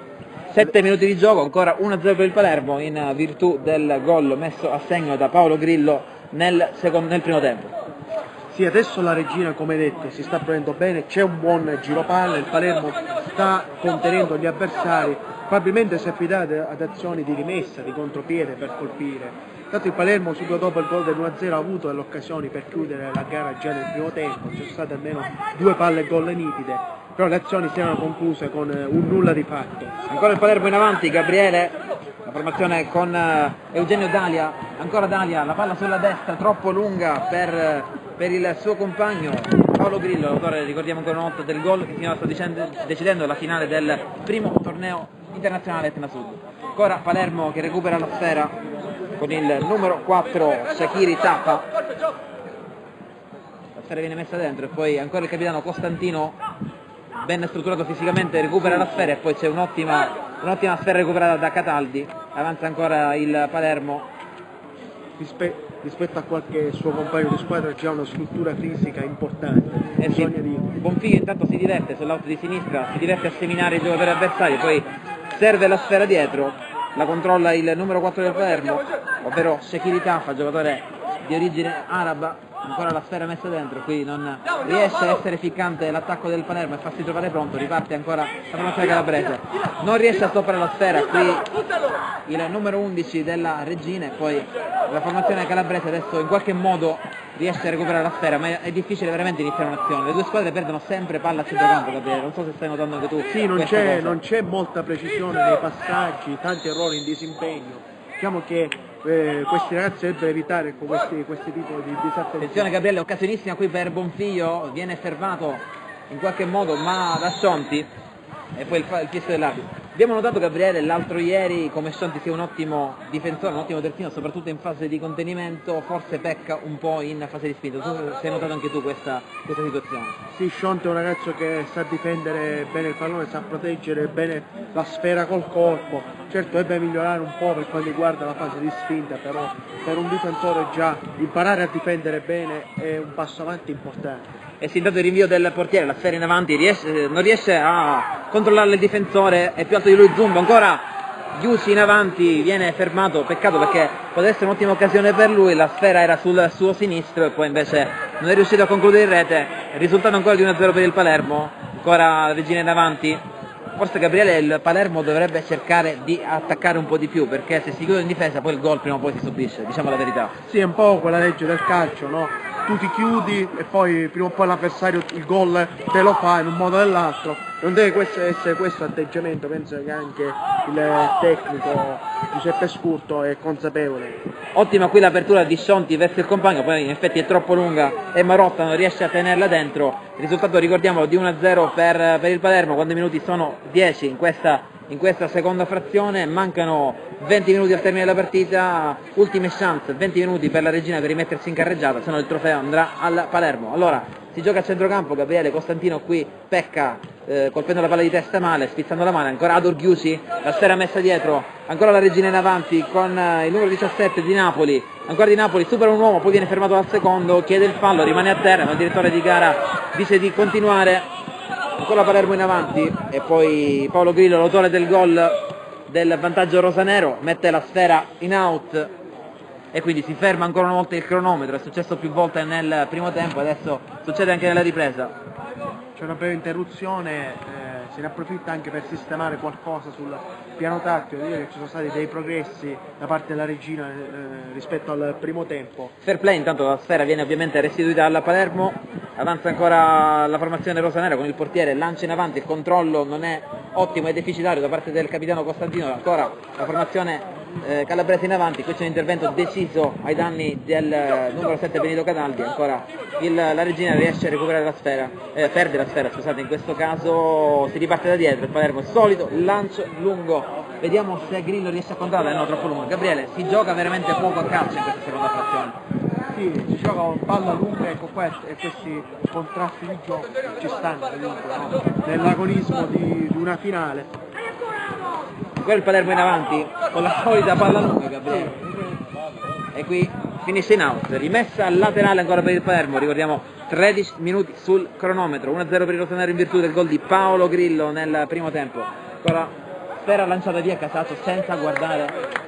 A: 7 minuti di gioco, ancora 1-0 per il Palermo in virtù del gol messo a segno da Paolo Grillo nel primo tempo.
B: Sì, adesso la Regina, come detto, si sta prendendo bene, c'è un buon giro palla, il Palermo sta contenendo gli avversari, probabilmente si affida ad azioni di rimessa, di contropiede per colpire. Tanto il Palermo subito dopo il gol del 1-0 ha avuto delle occasioni per chiudere la gara già nel primo tempo, ci sono state almeno 2 palle gol nitide, però le azioni si erano concluse con un nulla di fatto.
A: Ancora il Palermo in avanti, Gabriele, la formazione con Eugenio Dalia, ancora Dalia, la palla sulla destra, troppo lunga per il suo compagno Paolo Grillo, l'autore, ricordiamo ancora una volta, del gol che finora sta decidendo la finale del primo torneo internazionale Etna Sud. Ancora Palermo che recupera la sfera con il numero 4 Shakiri Tappa, la sfera viene messa dentro e poi ancora il capitano Costantino, ben strutturato fisicamente, recupera la sfera e poi c'è un'ottima sfera recuperata da Cataldi. Avanza ancora il Palermo.
B: Rispetto a qualche suo compagno di squadra c'è una struttura fisica importante.
A: Sì. Bonfiglio intanto si diverte sull'out di sinistra, si diverte a seminare i giocatori avversari, poi serve la sfera dietro, la controlla il numero 4 del Palermo, ovvero Shakiri Taffa, giocatore di origine araba. Ancora la sfera messa dentro, qui non riesce a essere ficcante l'attacco del Palermo e farsi trovare pronto, riparte ancora la formazione calabrese, non riesce a stoppare la sfera qui il numero 11 della Regina e poi la formazione calabrese adesso in qualche modo riesce a recuperare la sfera, ma è difficile veramente iniziare un'azione, le due squadre perdono sempre palla a centrocampo, Gabriele, non so se stai notando anche tu.
B: Sì, non c'è molta precisione nei passaggi, tanti errori in disimpegno, diciamo che questi ragazzi dovrebbero evitare questi tipi di disattenzione.
A: Attenzione Gabriele, occasionissima qui per Bonfiglio, viene fermato in qualche modo ma da Scionti e poi il fischio dell'arbitro. Abbiamo notato Gabriele l'altro ieri come Scionti sia un ottimo difensore, un ottimo terzino, soprattutto in fase di contenimento, forse pecca un po' in fase di spinta. Tu sei notato anche tu questa situazione?
B: Sì, Scionti è un ragazzo che sa difendere bene il pallone, sa proteggere bene la sfera col corpo, certo deve migliorare un po' per quanto riguarda la fase di spinta, però per un difensore già imparare a difendere bene è un passo avanti importante.
A: E si intanto il rinvio del portiere, la sfera in avanti, non riesce a controllare il difensore, è più alto di lui Zumbo, ancora Giussi in avanti, viene fermato, peccato perché poteva essere un'ottima occasione per lui, la sfera era sul suo sinistro e poi invece non è riuscito a concludere in rete, il risultato ancora di 1-0 per il Palermo, ancora Regina in avanti. Forse Gabriele il Palermo dovrebbe cercare di attaccare un po' di più, perché se si chiude in difesa poi il gol prima o poi si subisce, diciamo la verità.
B: Sì, è un po' quella legge del calcio, no? Tu ti chiudi e poi prima o poi l'avversario il gol te lo fa in un modo o nell'altro. Non deve essere questo atteggiamento, penso che anche il tecnico Giuseppe Scurto è consapevole.
A: Ottima qui l'apertura di Scionti verso il compagno, poi in effetti è troppo lunga e Marotta non riesce a tenerla dentro. Il risultato, ricordiamolo, di 1-0 per il Palermo, quando i minuti sono 10 in questa seconda frazione, mancano 20 minuti al termine della partita, ultime chance, 20 minuti per la Regina per rimettersi in carreggiata, se no il trofeo andrà al Palermo. Allora, si gioca a centrocampo, Gabriele Costantino qui pecca colpendo la palla di testa male, spizzando la mano, ancora Ador Ghiusi, la sfera messa dietro, ancora la Regina in avanti con il numero 17 di Napoli, ancora di Napoli, supera un uomo, poi viene fermato al secondo, chiede il fallo, rimane a terra, ma il direttore di gara dice di continuare. Ancora Palermo in avanti e poi Paolo Grillo, l'autore del gol del vantaggio rosanero, mette la sfera in out e quindi si ferma ancora una volta il cronometro. È successo più volte nel primo tempo, adesso succede anche nella ripresa.
B: C'è una breve interruzione, se ne approfitta anche per sistemare qualcosa sul piano tattico, dire che ci sono stati dei progressi da parte della Regina rispetto al primo tempo.
A: Fair play, intanto la sfera viene ovviamente restituita alla Palermo, avanza ancora la formazione rosanera con il portiere, lancia in avanti, il controllo non è ottimo e deficitario da parte del capitano Costantino, ancora la formazione calabrese in avanti, qui c'è un intervento deciso ai danni del numero 7 Benito Cataldi, ancora la Regina riesce a recuperare la sfera, perde la sfera, scusate, in questo caso si riparte da dietro, il Palermo solito, lancio lungo, vediamo se Grillo riesce a controllare, no, troppo lungo. Gabriele, si gioca veramente poco a calcio in questa seconda frazione.
B: Sì, si gioca con palla lunga e questi contrasti di gioco ci stanno comunque, no? Nell'agonismo di una finale.
A: Ancora il Palermo in avanti con la solita palla lunga, Gabriele, e qui finisce in out, rimessa laterale ancora per il Palermo, ricordiamo 13 minuti sul cronometro, 1-0 per il rosanero in virtù del gol di Paolo Grillo nel primo tempo. Ancora sfera lanciata via Casaccio senza guardare,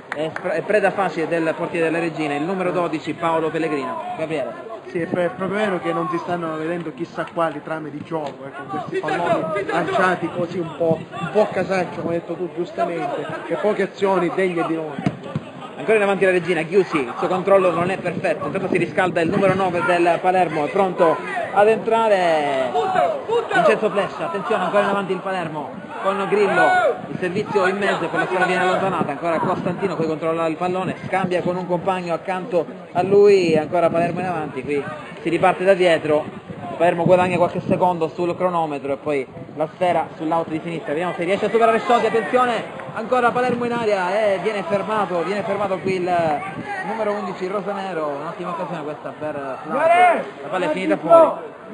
A: è preda facile del portiere della Regina, il numero 12 Paolo Pellegrino. Gabriele.
B: Sì, è proprio vero che non si stanno vedendo chissà quali trame di gioco, con questi palloni lanciati così un po' casaccio, come hai detto tu giustamente, e poche azioni degne di noi.
A: Ancora in avanti la Regina, Ghiusi, il suo controllo non è perfetto, intanto si riscalda il numero 9 del Palermo, è pronto ad entrare Vincenzo Flescia, attenzione ancora in avanti il Palermo con Grillo, il servizio in mezzo e poi la sfera viene allontanata, ancora Costantino poi controlla il pallone, scambia con un compagno accanto a lui, ancora Palermo in avanti, qui si riparte da dietro, Palermo guadagna qualche secondo sul cronometro e poi la sfera sull'out di sinistra, vediamo se riesce a superare Scioti, attenzione, ancora Palermo in aria e viene fermato qui il numero 11 rosanero, un'ottima occasione questa per Flavio, la palla è finita fuori.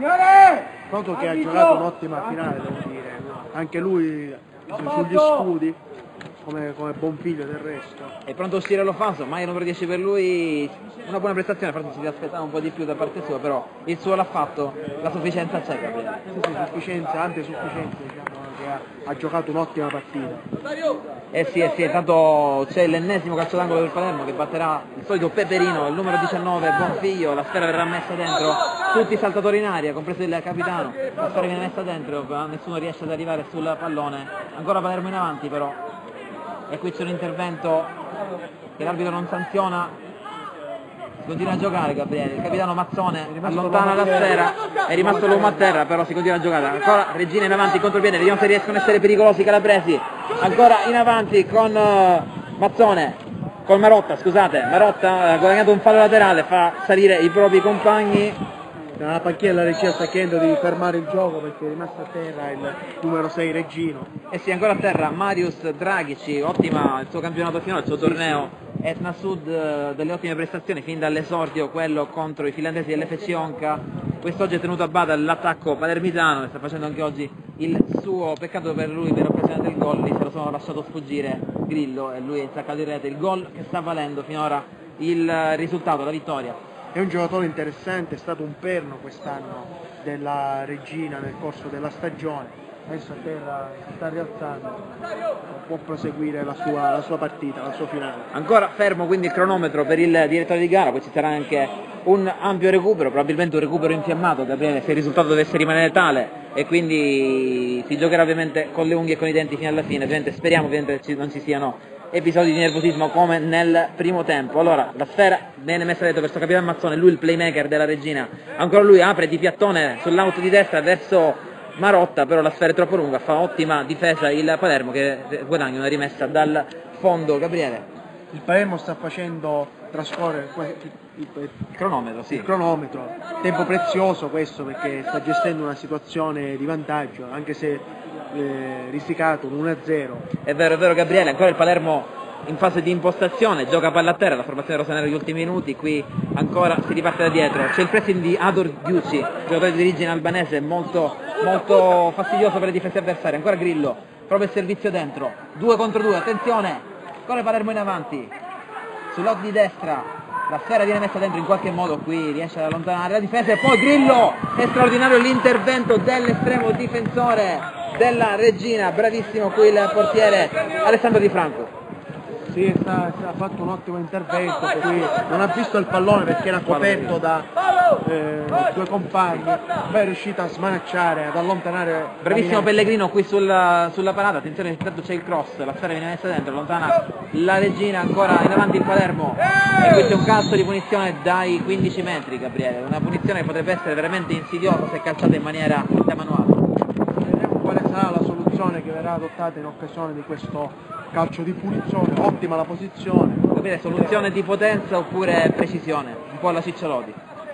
B: Noto che ha giocato un'ottima finale, devo dire, anche lui sugli scudi, come buon figlio del resto.
A: È pronto a uscire Lofaso, mai il numero 10 per lui, una buona prestazione, forse si aspettava un po' di più da parte sua, però il suo l'ha fatto, la sufficienza c'è, Gabriele.
B: Sì, sufficienza, ampia sufficienza, diciamo, che ha giocato un'ottima partita.
A: Sì, intanto c'è l'ennesimo calcio d'angolo del Palermo che batterà il solito Peperino, il numero 19 Bonfiglio, la sfera verrà messa dentro, tutti i saltatori in aria, compreso il capitano, la sfera viene messa dentro, nessuno riesce ad arrivare sul pallone, ancora Palermo in avanti però, e qui c'è un intervento che l'arbitro non sanziona. Si continua a giocare, Gabriele, il capitano Mazzone allontana la sfera, è rimasto l'uomo a terra, però si continua a giocare, ancora Regina in avanti contro il piede, vediamo se riescono a essere pericolosi i calabresi, ancora in avanti con Mazzone, con Marotta, scusate, Marotta ha guadagnato un fallo laterale, fa salire i propri compagni.
B: Dalla panchina la Regina sta chiedendo di fermare il gioco perché è rimasto a terra il numero 6 Reggino.
A: E sì, ancora a terra Marius Draghici, ottima il suo campionato finale, il suo torneo Etna Sud, delle ottime prestazioni fin dall'esordio, quello contro i finlandesi dell'FC Onca. Quest'oggi è tenuto a bada l'attacco palermitano e sta facendo anche oggi il suo, peccato per lui per occasione del gol, lì se lo sono lasciato sfuggire Grillo e lui è insaccato in rete, il gol che sta valendo finora il risultato, la vittoria.
B: È un giocatore interessante, è stato un perno quest'anno della Regina nel corso della stagione. adesso a terra si sta rialzando, può proseguire la sua partita, la sua finale.
A: Ancora fermo quindi il cronometro per il direttore di gara, poi ci sarà anche un ampio recupero, probabilmente un recupero infiammato, Gabriele, se il risultato dovesse rimanere tale, e quindi si giocherà ovviamente con le unghie e con i denti fino alla fine. Ovviamente speriamo ovviamente non ci siano episodi di nervosismo come nel primo tempo. Allora la sfera viene messa dentro verso Capitano Mazzone, lui il playmaker della Regina, ancora lui apre di piattone sull'auto di destra verso Marotta, però la sfera è troppo lunga, fa ottima difesa il Palermo che guadagna una rimessa dal fondo. Gabriele,
B: il Palermo sta facendo trascorrere
A: il cronometro, sì.
B: Il cronometro, tempo prezioso questo, perché sta gestendo una situazione di vantaggio, anche se risicato, un 1-0.
A: È vero Gabriele, ancora il Palermo in fase di impostazione, gioca palla a terra, la formazione rosanera negli ultimi minuti, qui ancora si riparte da dietro, c'è il pressing di Ador Giucci, giocatore di origine albanese, molto fastidioso per le difese avversarie. Ancora Grillo, proprio il servizio dentro, 2 contro 2, attenzione, ancora Palermo in avanti, sull'out di destra, la sfera viene messa dentro, in qualche modo qui riesce ad allontanare la difesa e poi Grillo, è straordinario l'intervento dell'estremo difensore della Regina, bravissimo qui il portiere Alessandro Di Franco.
B: Sì, ha fatto un ottimo intervento, qui non ha visto il pallone perché era coperto da due compagni, poi è riuscito a smanacciare, ad allontanare.
A: Bravissimo Pellegrino qui sulla parata, attenzione, intanto c'è il cross, la sfera viene messa dentro, allontana la Regina, ancora in avanti il Palermo, e questo è un calcio di punizione dai 15 metri, Gabriele, una punizione che potrebbe essere veramente insidiosa se calciata in maniera da manuale.
B: Vedremo quale sarà la soluzione che verrà adottata in occasione di questo calcio di punizione. Ottima la posizione.
A: Capire, soluzione di potenza oppure precisione, un po' alla Cicciolotti.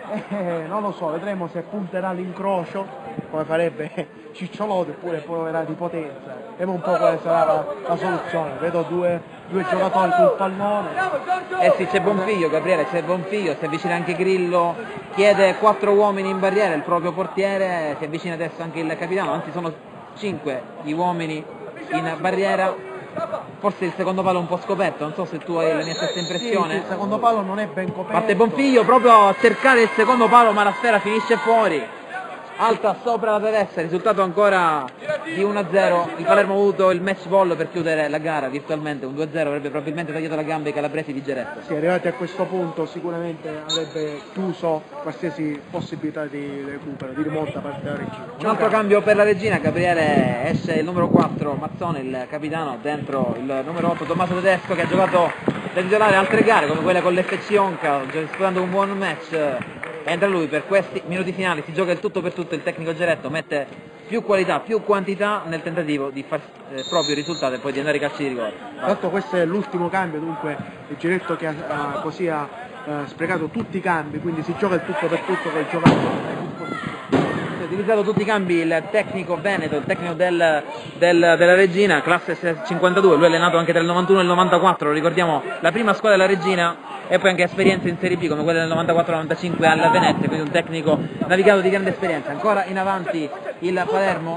B: Non lo so, vedremo se punterà all'incrocio come farebbe Cicciolotti oppure proverà di potenza. Vediamo un po' quale sarà la soluzione. Vedo due giocatori sul pallone.
A: Eh sì, c'è Bonfiglio, Gabriele, c'è Bonfiglio, si avvicina anche Grillo, chiede 4 uomini in barriera, il proprio portiere, si avvicina adesso anche il capitano, anzi sono 5 gli uomini in barriera. Forse il secondo palo è un po' scoperto, non so se tu hai la mia stessa impressione.
B: Sì, il secondo palo non è ben coperto.
A: Parte Bonfiglio proprio a cercare il secondo palo, ma la sfera finisce fuori. Alta sopra la traversa, risultato ancora di 1-0. Il Palermo ha avuto il match ball per chiudere la gara virtualmente, un 2-0 avrebbe probabilmente tagliato la gamba ai calabresi di Geretto.
B: Sì, arrivati a questo punto sicuramente avrebbe chiuso qualsiasi possibilità di recupero, di rimonta da parte della Regina.
A: Un altro cambio per la Regina, Gabriele, esce il numero 4 Mazzone, il capitano, dentro il numero 8 Tommaso Tedesco, che ha giocato da titolare altre gare come quella con l'FC Onca, disputando un buon match. Entra lui per questi minuti finali, si gioca il tutto per tutto, il tecnico Geretto mette più qualità, più quantità nel tentativo di far proprio il risultato e poi di andare ai calci di rigore.
B: Tanto questo è l'ultimo cambio, dunque il Geretto che ha sprecato tutti i cambi, quindi si gioca il tutto per tutto con il giocatore.
A: Ha utilizzato tutti i cambi il tecnico Veneto, il tecnico della Regina, classe 52, lui è allenato anche tra il 91 e il 94, lo ricordiamo, la prima squadra della Regina, e poi anche esperienze in Serie B come quella del 94-95 alla Venezia, quindi un tecnico navigato di grande esperienza. Ancora in avanti il Palermo.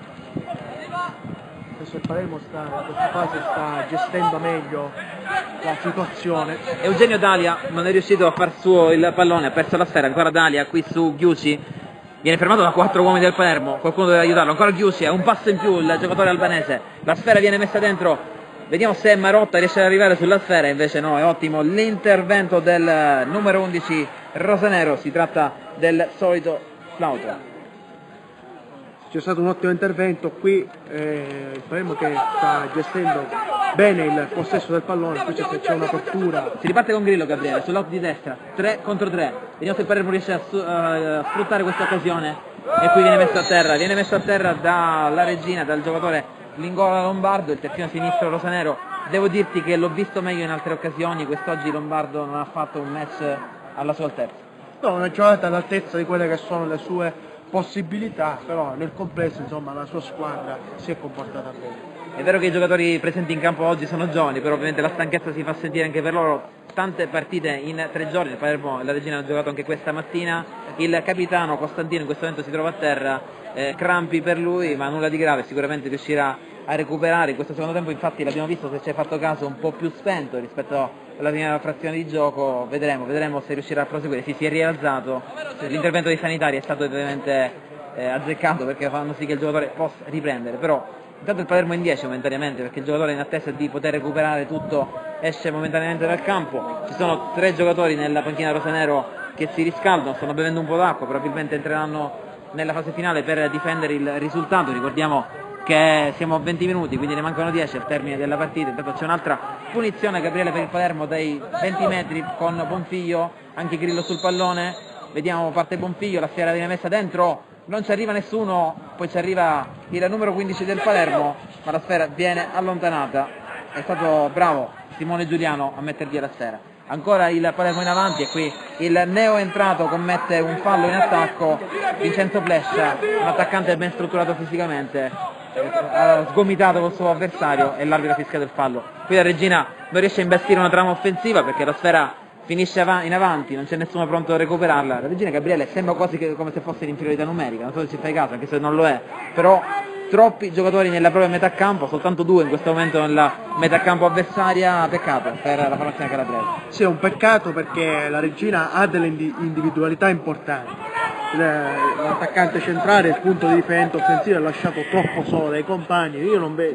B: Adesso il Palermo in questa fase sta gestendo meglio la situazione.
A: Eugenio Dalia non è riuscito a far suo il pallone, ha perso la sfera, ancora Dalia qui su Ghiusi, viene fermato da 4 uomini del Palermo, qualcuno deve aiutarlo, ancora Ghiusi, è un passo in più il giocatore albanese, la sfera viene messa dentro. Vediamo se Marotta riesce ad arrivare sulla sfera, invece no, è ottimo l'intervento del numero 11 rosanero, si tratta del solito flauto.
B: C'è stato un ottimo intervento qui, il Palermo che sta gestendo bene il possesso del pallone, qui c'è un'apertura.
A: Si riparte con Grillo, Gabriele, sull'out di destra, 3 contro 3, vediamo se il Palermo riesce a sfruttare questa occasione, e qui viene messo a terra dalla Regina, dal giocatore Lingola Lombardo, il terzino sinistro rosanero. Devo dirti che l'ho visto meglio in altre occasioni, quest'oggi Lombardo non ha fatto un match alla sua altezza.
B: No, una giocata all'altezza di quelle che sono le sue possibilità, però nel complesso insomma la sua squadra si è comportata bene.
A: È vero che i giocatori presenti in campo oggi sono giovani, però ovviamente la stanchezza si fa sentire anche per loro. Tante partite in 3 giorni, il Palermo e la Regina hanno giocato anche questa mattina, il capitano Costantino in questo momento si trova a terra, crampi per lui ma nulla di grave, sicuramente riuscirà a recuperare. In questo secondo tempo infatti l'abbiamo visto, se ci hai fatto caso, un po' più spento rispetto alla prima frazione di gioco, vedremo se riuscirà a proseguire. Si è rialzato, l'intervento dei sanitari è stato ovviamente azzeccato perché fanno sì che il giocatore possa riprendere, però intanto il Palermo è in 10 momentaneamente perché il giocatore in attesa di poter recuperare tutto esce momentaneamente dal campo. Ci sono 3 giocatori nella panchina rosanero che si riscaldano, stanno bevendo un po' d'acqua, probabilmente entreranno nella fase finale per difendere il risultato. Ricordiamo che siamo a 20 minuti, quindi ne mancano 10 al termine della partita. Intanto c'è un'altra punizione, Gabriele, per il Palermo dai 20 metri con Bonfiglio, anche Grillo sul pallone, vediamo, parte Bonfiglio, la sfera viene messa dentro, non ci arriva nessuno, poi ci arriva il numero 15 del Palermo, ma la sfera viene allontanata. È stato bravo Simone Giuliano a metter via la sfera. Ancora il Palermo in avanti e qui il neo entrato commette un fallo in attacco, Vincenzo Plescia, un attaccante ben strutturato fisicamente, ha sgomitato col suo avversario e l'arbitro ha fischiato il fallo. Qui la Regina non riesce a investire una trama offensiva perché la sfera finisce in avanti, non c'è nessuno pronto a recuperarla. La Regina, Gabriele, sembra quasi come se fosse in inferiorità numerica, non so se ci fai caso, anche se non lo è, però troppi giocatori nella propria metà campo, soltanto 2 in questo momento nella metà campo avversaria, peccato per la formazione calabrese.
B: Sì, è un peccato perché la Regina ha delle individualità importanti. L'attaccante centrale, il punto di riferimento offensivo, è lasciato troppo solo dai compagni. Io non vedo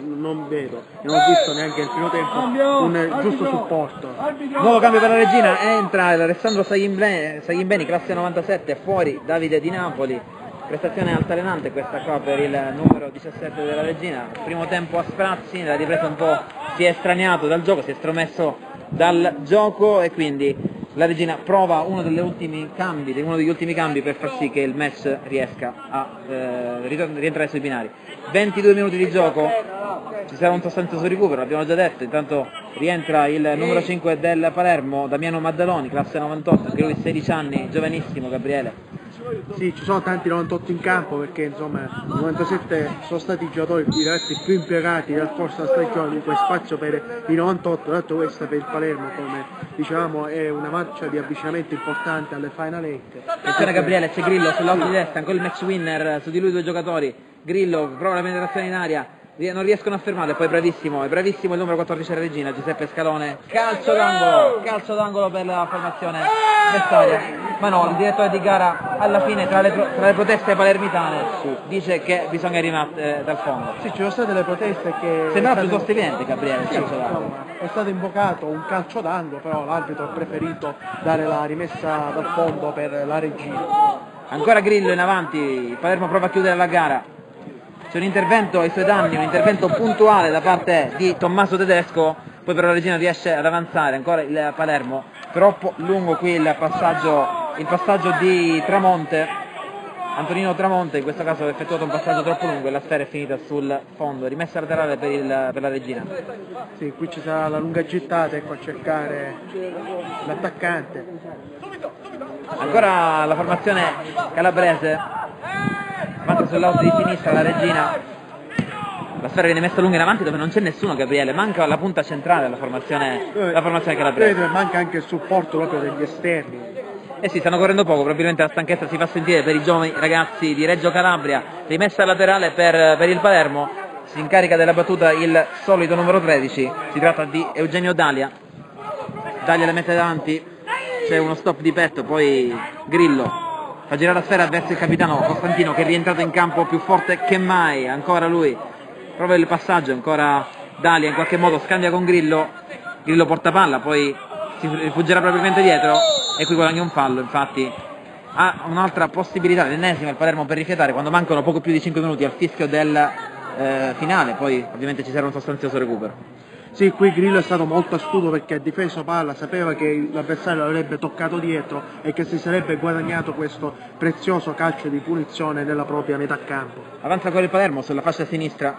B: e non ho visto neanche nel primo tempo un giusto supporto.
A: Nuovo cambio per la Regina, entra Alessandro Saghimbeni, classe 97, fuori Davide Di Napoli. Prestazione altalenante questa qua per il numero 17 della Regina. Primo tempo a sprazzi, nella ripresa un po' si è estraniato dal gioco, si è estromesso dal gioco e quindi la Regina prova uno degli ultimi cambi per far sì che il match riesca a rientrare sui binari. 22 minuti di gioco, ci sarà un sostanzioso recupero, l'abbiamo già detto. Intanto rientra il numero 5 del Palermo, Damiano Maddaloni, classe 98, anche lui 16 anni, giovanissimo, Gabriele.
B: Sì, ci sono tanti 98 in campo perché insomma i 97 sono stati i giocatori diretti più impiegati nel corso della stagione, dunque spazio per i 98, dato questo per il Palermo, come diciamo, è una marcia di avvicinamento importante alle Final 8.
A: Attenzione Gabriele, c'è Grillo sull'auto di destra, ancora il match winner, su di lui 2 giocatori, Grillo prova la penetrazione in aria, non riescono a fermarlo, e poi è bravissimo il numero 14 della Regina, Giuseppe Scalone, calcio d'angolo per la formazione avversaria. Ma no, il direttore di gara alla fine tra le proteste palermitane dice che bisogna rimattere dal fondo.
B: Sì, ci sono state le proteste che...
A: Sembrava piuttosto evidente, Gabriele, il calcio d'angolo.
B: È stato invocato un calcio d'angolo, però l'arbitro ha preferito dare la rimessa dal fondo per la Regina.
A: Ancora Grillo in avanti, il Palermo prova a chiudere la gara. C'è un intervento ai suoi danni, un intervento puntuale da parte di Tommaso Tedesco, poi però la Regina riesce ad avanzare, ancora il Palermo, troppo lungo qui il passaggio di Tramonte, Antonino Tramonte in questo caso ha effettuato un passaggio troppo lungo e la sfera è finita sul fondo, rimessa laterale per la Regina.
B: Sì, qui ci sarà la lunga gittata, ecco a cercare l'attaccante.
A: Ancora la formazione calabrese, avanza sull'auto di sinistra la Regina, la sfera viene messa lunga in avanti dove non c'è nessuno, Gabriele, manca la punta centrale della formazione calabrese.
B: Credo manca anche il supporto proprio degli esterni.
A: Eh sì, stanno correndo poco, probabilmente la stanchezza si fa sentire per i giovani ragazzi di Reggio Calabria. Rimessa laterale per il Palermo, si incarica della battuta il solito numero 13, si tratta di Eugenio Dalia. Dalia la mette davanti, c'è uno stop di petto, poi Grillo fa girare la sfera verso il capitano Costantino che è rientrato in campo più forte che mai, ancora lui prova il passaggio, ancora Dalia in qualche modo scambia con Grillo, Grillo porta palla, poi si rifuggerà probabilmente dietro e qui guadagna un fallo. Infatti ha un'altra possibilità, l'ennesima, il Palermo per rifiatare quando mancano poco più di 5 minuti al fischio del finale, poi ovviamente ci sarà un sostanzioso recupero.
B: Sì, qui Grillo è stato molto astuto perché ha difeso palla, sapeva che l'avversario l'avrebbe toccato dietro e che si sarebbe guadagnato questo prezioso calcio di punizione nella propria metà campo.
A: Avanza ancora il Palermo sulla fascia sinistra,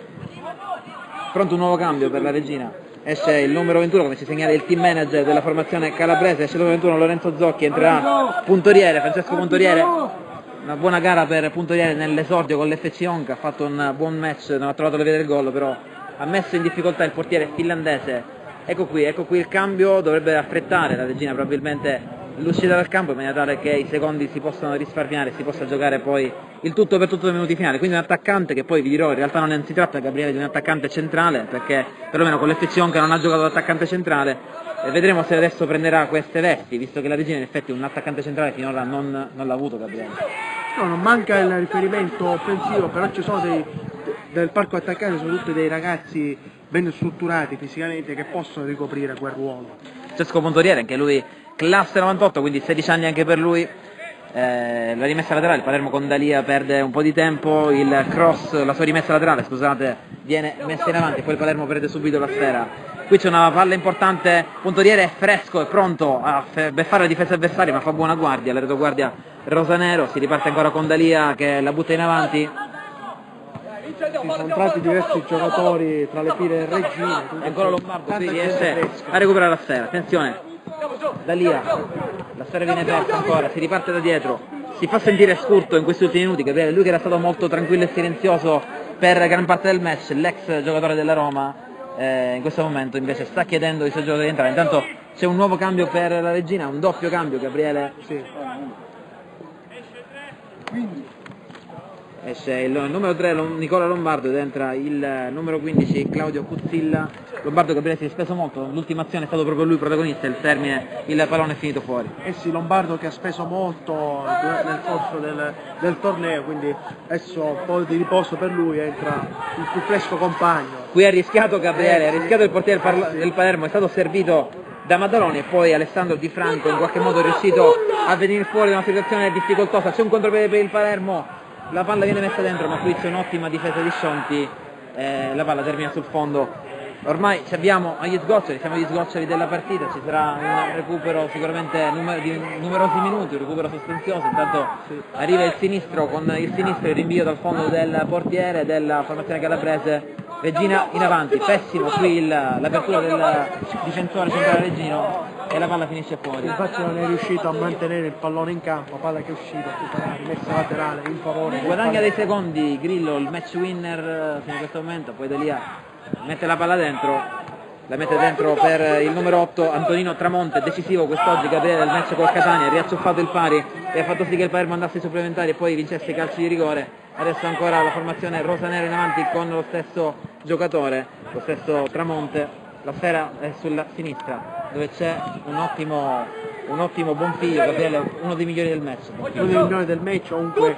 A: pronto un nuovo cambio per la Regina. Esce il numero 21, come ci segnala il team manager della formazione calabrese, esce il numero 21 Lorenzo Zocchi, entrerà Puntoriere, Francesco Puntoriere. Una buona gara per Puntoriere nell'esordio con l'FC Onca, ha fatto un buon match, non ha trovato le vie del gol, però ha messo in difficoltà il portiere finlandese. Ecco qui il cambio, dovrebbe affrettare la Regina probabilmente l'uscita dal campo in maniera tale che i secondi si possano risparmiare e si possa giocare poi il tutto per tutto nei minuti finali. Quindi un attaccante che poi vi dirò in realtà non si tratta, Gabriele, di un attaccante centrale, perché perlomeno con l'FC Onca non ha giocato da attaccante centrale, e vedremo se adesso prenderà queste vesti, visto che la Regina in effetti un attaccante centrale finora non l'ha avuto, Gabriele.
B: No, non manca il riferimento offensivo, però ci sono del parco attaccante sono tutti dei ragazzi ben strutturati fisicamente che possono ricoprire quel ruolo.
A: Francesco Pontoriere, anche lui classe 98, quindi 16 anni anche per lui. La rimessa laterale, il Palermo con Dalia perde un po' di tempo, il cross, la sua rimessa laterale, scusate, viene messa in avanti, poi il Palermo perde subito la sfera. Qui c'è una palla importante, Pontoriere è fresco, è pronto a beffare la difesa avversaria, ma fa buona guardia, la retroguardia rosanero, si riparte ancora con Dalia che la butta in avanti.
B: Sono entrati diversi giocatori tra le file del Regina.
A: E ancora Lombardo qui riesce a recuperare la sfera, attenzione, Dalia, la sfera viene persa ancora, si riparte da dietro, si fa sentire scurto in questi ultimi minuti, Gabriele, lui che era stato molto tranquillo e silenzioso per gran parte del match, l'ex giocatore della Roma, in questo momento invece sta chiedendo ai suoi giocatori di entrare. Intanto c'è un nuovo cambio per la Regina, un doppio cambio, Gabriele.
B: Sì.
A: Esce il numero 3 Nicola Lombardo ed entra il numero 15 Claudio Cuzzilla. Lombardo, Gabriele, si è speso molto, l'ultima azione è stato proprio lui protagonista, il termine, il pallone è finito fuori.
B: Eh sì, Lombardo che ha speso molto nel corso del torneo, quindi adesso un po' di riposo per lui, entra il più fresco compagno.
A: Qui ha rischiato Gabriele, ha rischiato il portiere del Palermo, è stato servito da Maddaloni e poi Alessandro Di Franco in qualche modo è riuscito a venire fuori da una situazione difficoltosa. C'è un contropiede per il Palermo, la palla viene messa dentro, ma qui c'è un'ottima difesa di Scionti, la palla termina sul fondo. Ormai abbiamo agli sgoccioli, siamo agli sgoccioli della partita, ci sarà un recupero sicuramente di numerosi minuti, un recupero sostanzioso. Intanto arriva il sinistro, con il sinistro il rinvio dal fondo del portiere della formazione calabrese. Regina in avanti, pessimo qui l'apertura del difensore centrale Regino e la palla finisce fuori.
B: Infatti non è riuscito a mantenere il pallone in campo, palla che è uscita, rimessa laterale in favore.
A: Guadagna dei secondi Grillo, il match winner fino a questo momento, poi da lì mette la palla dentro, la mette dentro per il numero 8 Antonino Tramonte, decisivo quest'oggi Gabriele del match col Catania, ha riacciuffato il pari e ha fatto sì che il Palermo andasse ai supplementari e poi vincesse i calci di rigore. Adesso ancora la formazione rosanera in avanti con lo stesso giocatore, lo stesso Tramonte, la sfera è sulla sinistra dove c'è un ottimo Bonfiglio, Gabriele, uno dei migliori del match.
B: Uno dei migliori del match, comunque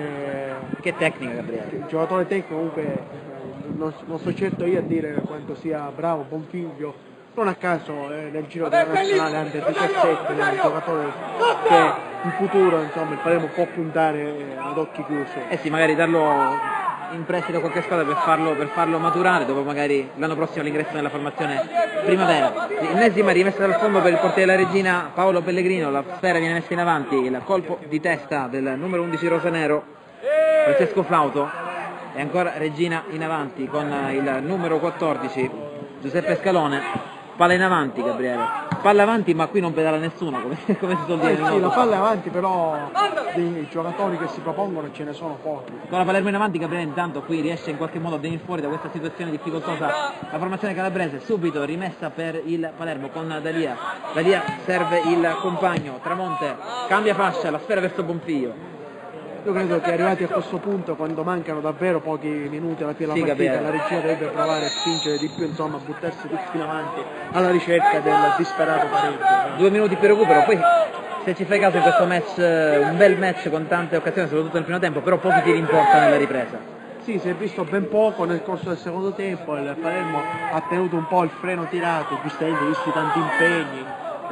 A: che tecnica, Gabriele.
B: Il giocatore tecnico comunque non sto certo io a dire quanto sia bravo Bonfiglio. Non a caso nel giro della nazionale under 17 è un giocatore che in futuro insomma il Palermo può puntare ad occhi chiusi.
A: Eh sì, magari darlo in prestito a qualche squadra per farlo maturare, dopo magari l'anno prossimo l'ingresso nella formazione primavera. L'ennesima rimessa dal fondo per il portiere della Regina Paolo Pellegrino, la sfera viene messa in avanti, il colpo di testa del numero 11 rosanero Francesco Flauto e ancora Regina in avanti con il numero 14 Giuseppe Scalone. Palla in avanti, Gabriele, palla avanti, ma qui non pedala nessuno, come si suol dire.
B: Sì, la palla è avanti, però dei giocatori che si propongono ce ne sono pochi.
A: Con la Palermo in avanti, Gabriele intanto qui riesce in qualche modo a venire fuori da questa situazione difficoltosa la formazione calabrese, subito rimessa per il Palermo con Dalia. Dalia serve il compagno, Tramonte cambia fascia, la sfera verso Bonfiglio.
B: Io credo che arrivati a questo punto, quando mancano davvero pochi minuti alla fine della partita, la Regina dovrebbe provare a spingere di più, insomma, a buttarsi tutti in avanti alla ricerca del disperato pareggio.
A: 2 minuti per recupero, poi se ci fai caso in questo match, un bel match con tante occasioni, soprattutto nel primo tempo, però pochi tiri in porta nella ripresa.
B: Sì, si è visto ben poco nel corso del secondo tempo, il Palermo ha tenuto un po' il freno tirato, giustamente visti tanti impegni.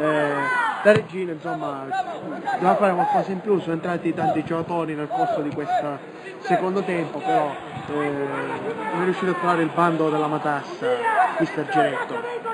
B: La Regina insomma doveva fare qualcosa in più, sono entrati tanti giocatori nel corso di questo secondo tempo, però non è riuscito a trovare il bando della matassa mister Geretto.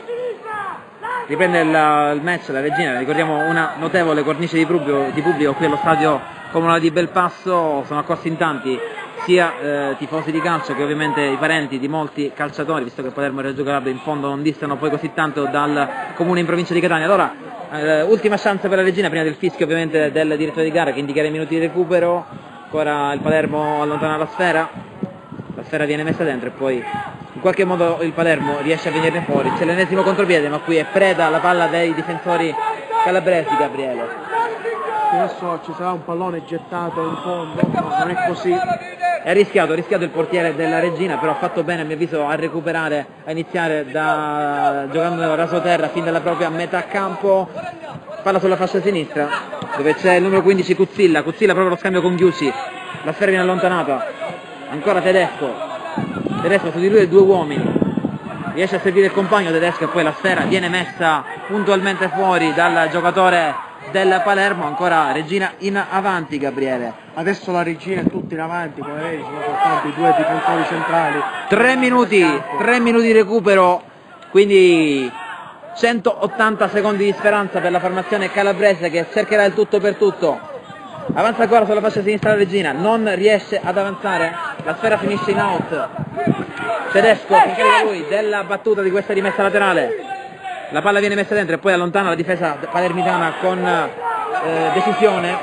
A: Riprende il match la Regina, ricordiamo una notevole cornice di pubblico qui allo stadio comunale di Belpasso, sono accorsi in tanti sia tifosi di calcio che ovviamente i parenti di molti calciatori, visto che Palermo e Reggio Calabria in fondo non distano poi così tanto dal comune in provincia di Catania. Allora, ultima chance per la Regina prima del fischio ovviamente del direttore di gara che indicherà i minuti di recupero. Ancora il Palermo allontana la sfera viene messa dentro e poi in qualche modo il Palermo riesce a venirne fuori. C'è l'ennesimo contropiede, ma qui è preda la palla dei difensori calabresi, Gabriele.
B: Adesso ci sarà un pallone gettato in fondo, no, non è così.
A: Ha rischiato il portiere della Regina, però ha fatto bene a mio avviso a recuperare, a iniziare giocando rasoterra fin dalla propria metà campo. Palla sulla fascia sinistra, dove c'è il numero 15 Cuzzilla proprio lo scambio con Ghiusi, la sfera viene allontanata, ancora Tedesco su di lui 2 uomini, riesce a servire il compagno Tedesco e poi la sfera viene messa puntualmente fuori dal giocatore del Palermo, ancora Regina in avanti Gabriele.
B: Adesso la Regina è tutta in avanti, come vedi sono soltanto i 2 difensori centrali.
A: 3 minuti di recupero, quindi 180 secondi di speranza per la formazione calabrese che cercherà il tutto per tutto. Avanza ancora sulla fascia sinistra la Regina, non riesce ad avanzare, la sfera finisce in out. Tedesco si incarica lui della battuta di questa rimessa laterale, la palla viene messa dentro e poi allontana la difesa palermitana con decisione.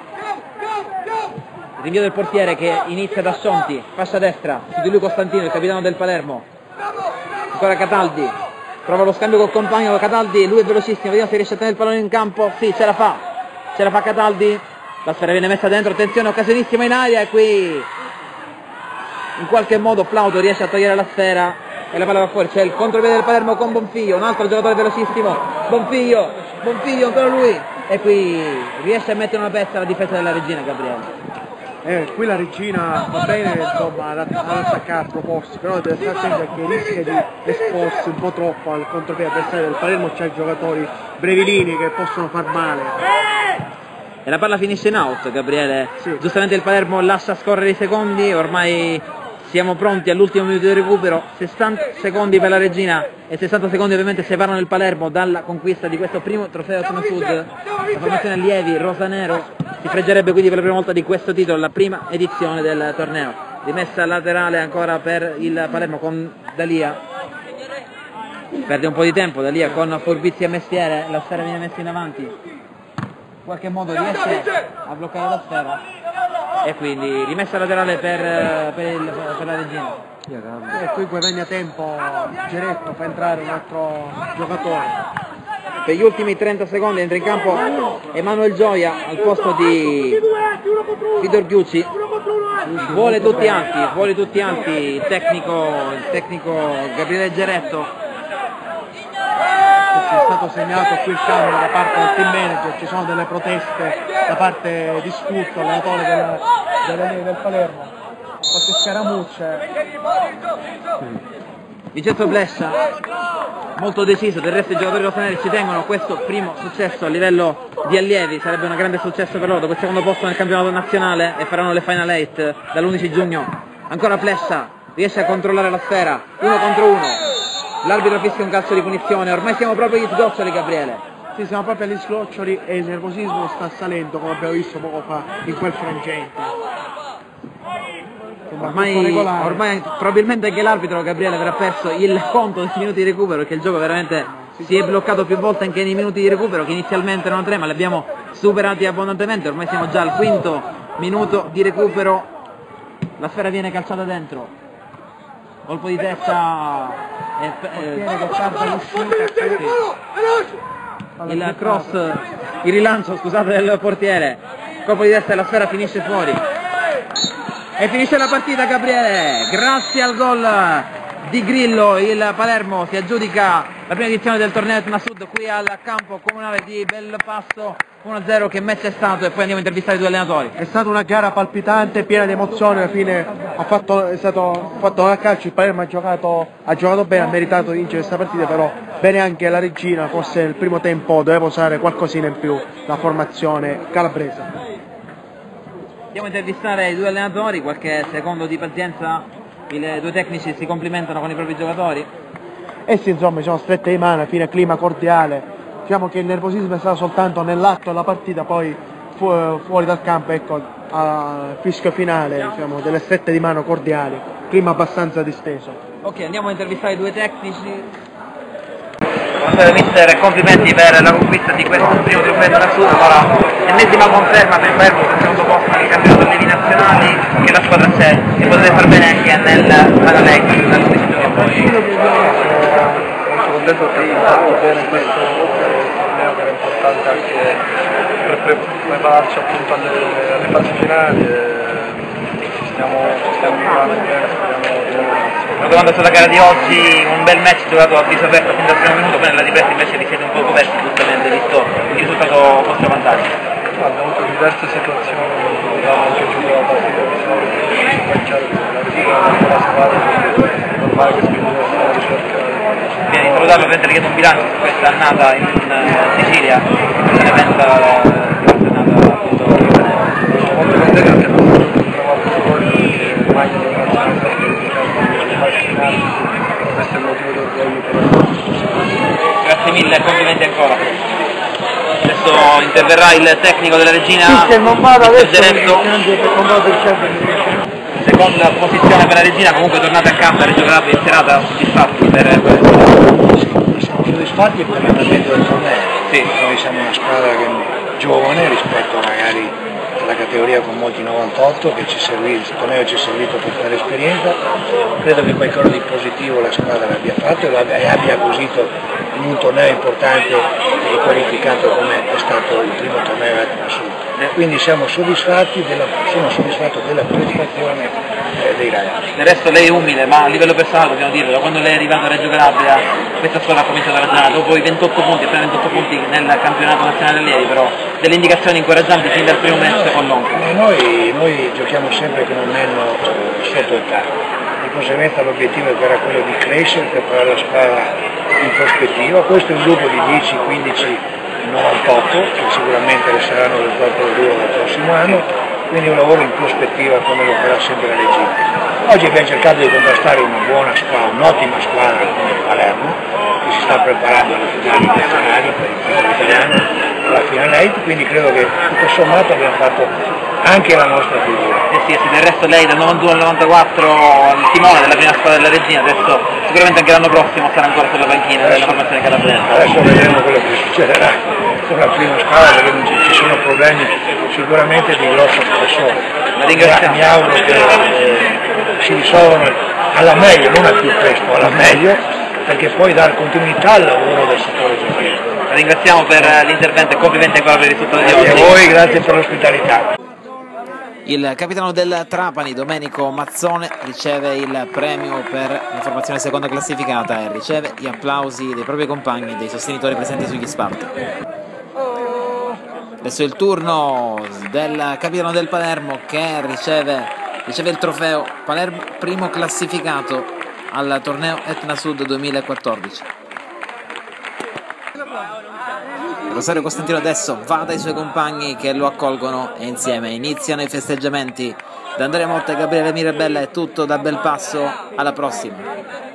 A: Rinvio del portiere che inizia da Scionti, fascia destra, su di lui Costantino, il capitano del Palermo. Ancora Cataldi, prova lo scambio col compagno Cataldi, lui è velocissimo, vediamo se riesce a tenere il pallone in campo, sì, ce la fa Cataldi, la sfera viene messa dentro, attenzione, occasionissima in aria e qui in qualche modo Flauto riesce a togliere la sfera e la palla va fuori, c'è il contropiede del Palermo con Bonfiglio, un altro giocatore velocissimo, Bonfiglio ancora lui e qui riesce a mettere una pezza alla difesa della Regina Gabriele.
B: Qui la Regina va bene insomma ad attaccare, a proporsi, però deve stare attento perché rischia di esporsi un po' troppo al contropiede avversario del Palermo, c'è giocatori brevilini che possono far male.
A: E la palla finisce in out Gabriele,
B: sì.
A: Giustamente il Palermo lascia scorrere i secondi, ormai siamo pronti all'ultimo minuto di recupero, 60 secondi per la Regina e 60 secondi ovviamente separano il Palermo dalla conquista di questo primo trofeo Zona Sud. La formazione allievi rosa-nero si freggerebbe quindi per la prima volta di questo titolo, la prima edizione del torneo. Rimessa laterale ancora per il Palermo con Dalia, perde un po' di tempo Dalia con furbizia e mestiere, la sfera viene messa in avanti, in qualche modo riesce a bloccare la sfera e quindi rimessa laterale per la Regina.
B: E qui guadagna tempo Geretto, fa entrare un altro giocatore.
A: Per gli ultimi 30 secondi entra in campo Emanuele Gioia al posto di Fidor Ghiuci, vuole tutti alti il tecnico Gabriele Geretto.
B: È stato segnato qui il cambio da parte del team manager, ci sono delle proteste da parte di Scutto, allenatore del Palermo, qualche scaramucce.
A: Vincenzo Blescia molto deciso, del resto i giocatori rosaneri ci tengono questo primo successo a livello di allievi, sarebbe un grande successo per loro, dopo il secondo posto nel campionato nazionale e faranno le Final 8 dall'11 giugno. Ancora Blescia, riesce a controllare la sfera, 1 contro 1. L'arbitro fischia un calcio di punizione, ormai siamo proprio agli sgoccioli Gabriele.
B: Sì, siamo proprio agli sgoccioli e il nervosismo sta salendo come abbiamo visto poco fa in quel frangente.
A: Ormai probabilmente anche l'arbitro Gabriele avrà perso il conto dei minuti di recupero perché il gioco veramente si è bloccato più volte anche nei minuti di recupero che inizialmente erano 3 ma li abbiamo superati abbondantemente, ormai siamo già al 5° minuto di recupero, la sfera viene calciata dentro, colpo di testa, il cross, il rilancio scusate del portiere, colpo di testa e la sfera finisce fuori. E finisce la partita Gabriele, grazie al gol di Grillo il Palermo si aggiudica la prima edizione del torneo Etna Sud qui al campo comunale di Belpasso, 1-0 che match è stato e poi andiamo a intervistare i 2 allenatori.
B: È stata una gara palpitante, piena di emozioni, alla fine è stato fatto a calcio, il Palermo ha giocato bene, ha meritato di vincere questa partita, però bene anche la Regina, forse nel primo tempo doveva usare qualcosina in più la formazione calabrese.
A: Andiamo a intervistare i 2 allenatori, qualche secondo di pazienza, i 2 tecnici si complimentano con i propri giocatori.
B: Sì, insomma, ci sono strette di mano, alla fine clima cordiale, diciamo che il nervosismo è stato soltanto nell'atto della partita, poi fuori dal campo, ecco, al fischio finale, diciamo, delle strette di mano cordiali, clima abbastanza disteso.
A: Ok, andiamo a intervistare i 2 tecnici. Mister, complimenti per la conquista di questo primo trofeo della Sud, allora l'ennesima conferma per il Palermo sul secondo posto nel campionato delle nazionali, che la squadra c'è e potete far bene anche nel Paraleghi dall'11 giugno.
C: Molto contento perché abbiamo fatto bene questo torneo che era importante anche per prepararci appunto alle fasi finali. Ci stiamo preparando bene, speriamo di lavorare.
A: Una domanda sulla gara di oggi, un bel match giocato a viso aperto fin dal primo minuto, poi nella ripresa invece vi siete un po' coperti giustamente visto il risultato vostro vantaggio.
C: Abbiamo avuto diverse situazioni, abbiamo anche chiuso la partita, siamo chiaro che la Regina è una buona squadra, è normale che spingono a ricercare.
A: Viene introdotto ovviamente richiesto un bilancio su questa annata in Sicilia, cosa ne pensa di questa annata appunto rosanero?
C: Sono molto contento perché abbiamo fatto un traguardo gol, mai di una nazionale finale, questo è il motivo d'orgoglio per noi.
A: Grazie mille, complimenti ancora. Adesso interverrà il tecnico della Regina, Geretto. Seconda posizione per la Regina, comunque tornate a casa, Reggio Calabria in serata, soddisfatti per questo?
D: Siamo soddisfatti per l'andamento del torneo.
A: Sì.
D: Noi siamo una squadra che è giovane rispetto magari alla categoria con molti 98, che il torneo ci è servito per fare esperienza. Credo che qualcosa di positivo la squadra l'abbia fatto e abbia acquisito in un torneo importante e qualificato come è stato il primo torneo Etna Sud. Quindi sono soddisfatto della prestazione dei ragazzi.
A: Del resto lei è umile, ma a livello personale dobbiamo dirlo, da quando lei è arrivato a Reggio Calabria questa squadra ha cominciato a ragionare, dopo i 28 punti, appena 28 punti nel campionato nazionale allievi, però delle indicazioni incoraggianti fin dal primo match con l'Onca.
D: Noi giochiamo sempre con un anno sotto età, di conseguenza l'obiettivo era quello di crescere, preparare la squadra in prospettiva. Questo è un gruppo di 10, 15, 98 che sicuramente saranno del corpo duro del prossimo anno, quindi un lavoro in prospettiva come lo farà sempre la Regina. Oggi abbiamo cercato di contrastare una buona squadra, un'ottima squadra come il Palermo, che si sta preparando alle finali nazionali per il titolo italiano, alla finale 8, quindi credo che tutto sommato abbiamo fatto anche la nostra figura.
A: Sì, del resto lei dal 91 al 94 il timone della prima squadra della Regina, adesso sicuramente anche l'anno prossimo sarà ancora sulla panchina della formazione calabrese.
D: Adesso vedremo quello che succederà con la prima squadra, perché non ci sono problemi sicuramente di grosso spessore. Mi auguro che si risolvano alla meglio, non al più presto, alla meglio, perché poi dare continuità al lavoro del settore giovanile.
A: La ringraziamo per l'intervento e complimenti ancora per il risultato di oggi.
D: Grazie a voi, grazie per l'ospitalità.
A: Il capitano del Trapani, Domenico Mazzone, riceve il premio per la formazione seconda classificata e riceve gli applausi dei propri compagni e dei sostenitori presenti sugli spalti. Adesso è il turno del capitano del Palermo che riceve il trofeo Palermo primo classificato al torneo Etna Sud 2014. Rosario Costantino adesso va dai suoi compagni che lo accolgono e insieme iniziano i festeggiamenti. Da Andrea Motta e Gabriele Mirabella è tutto da Belpasso, alla prossima.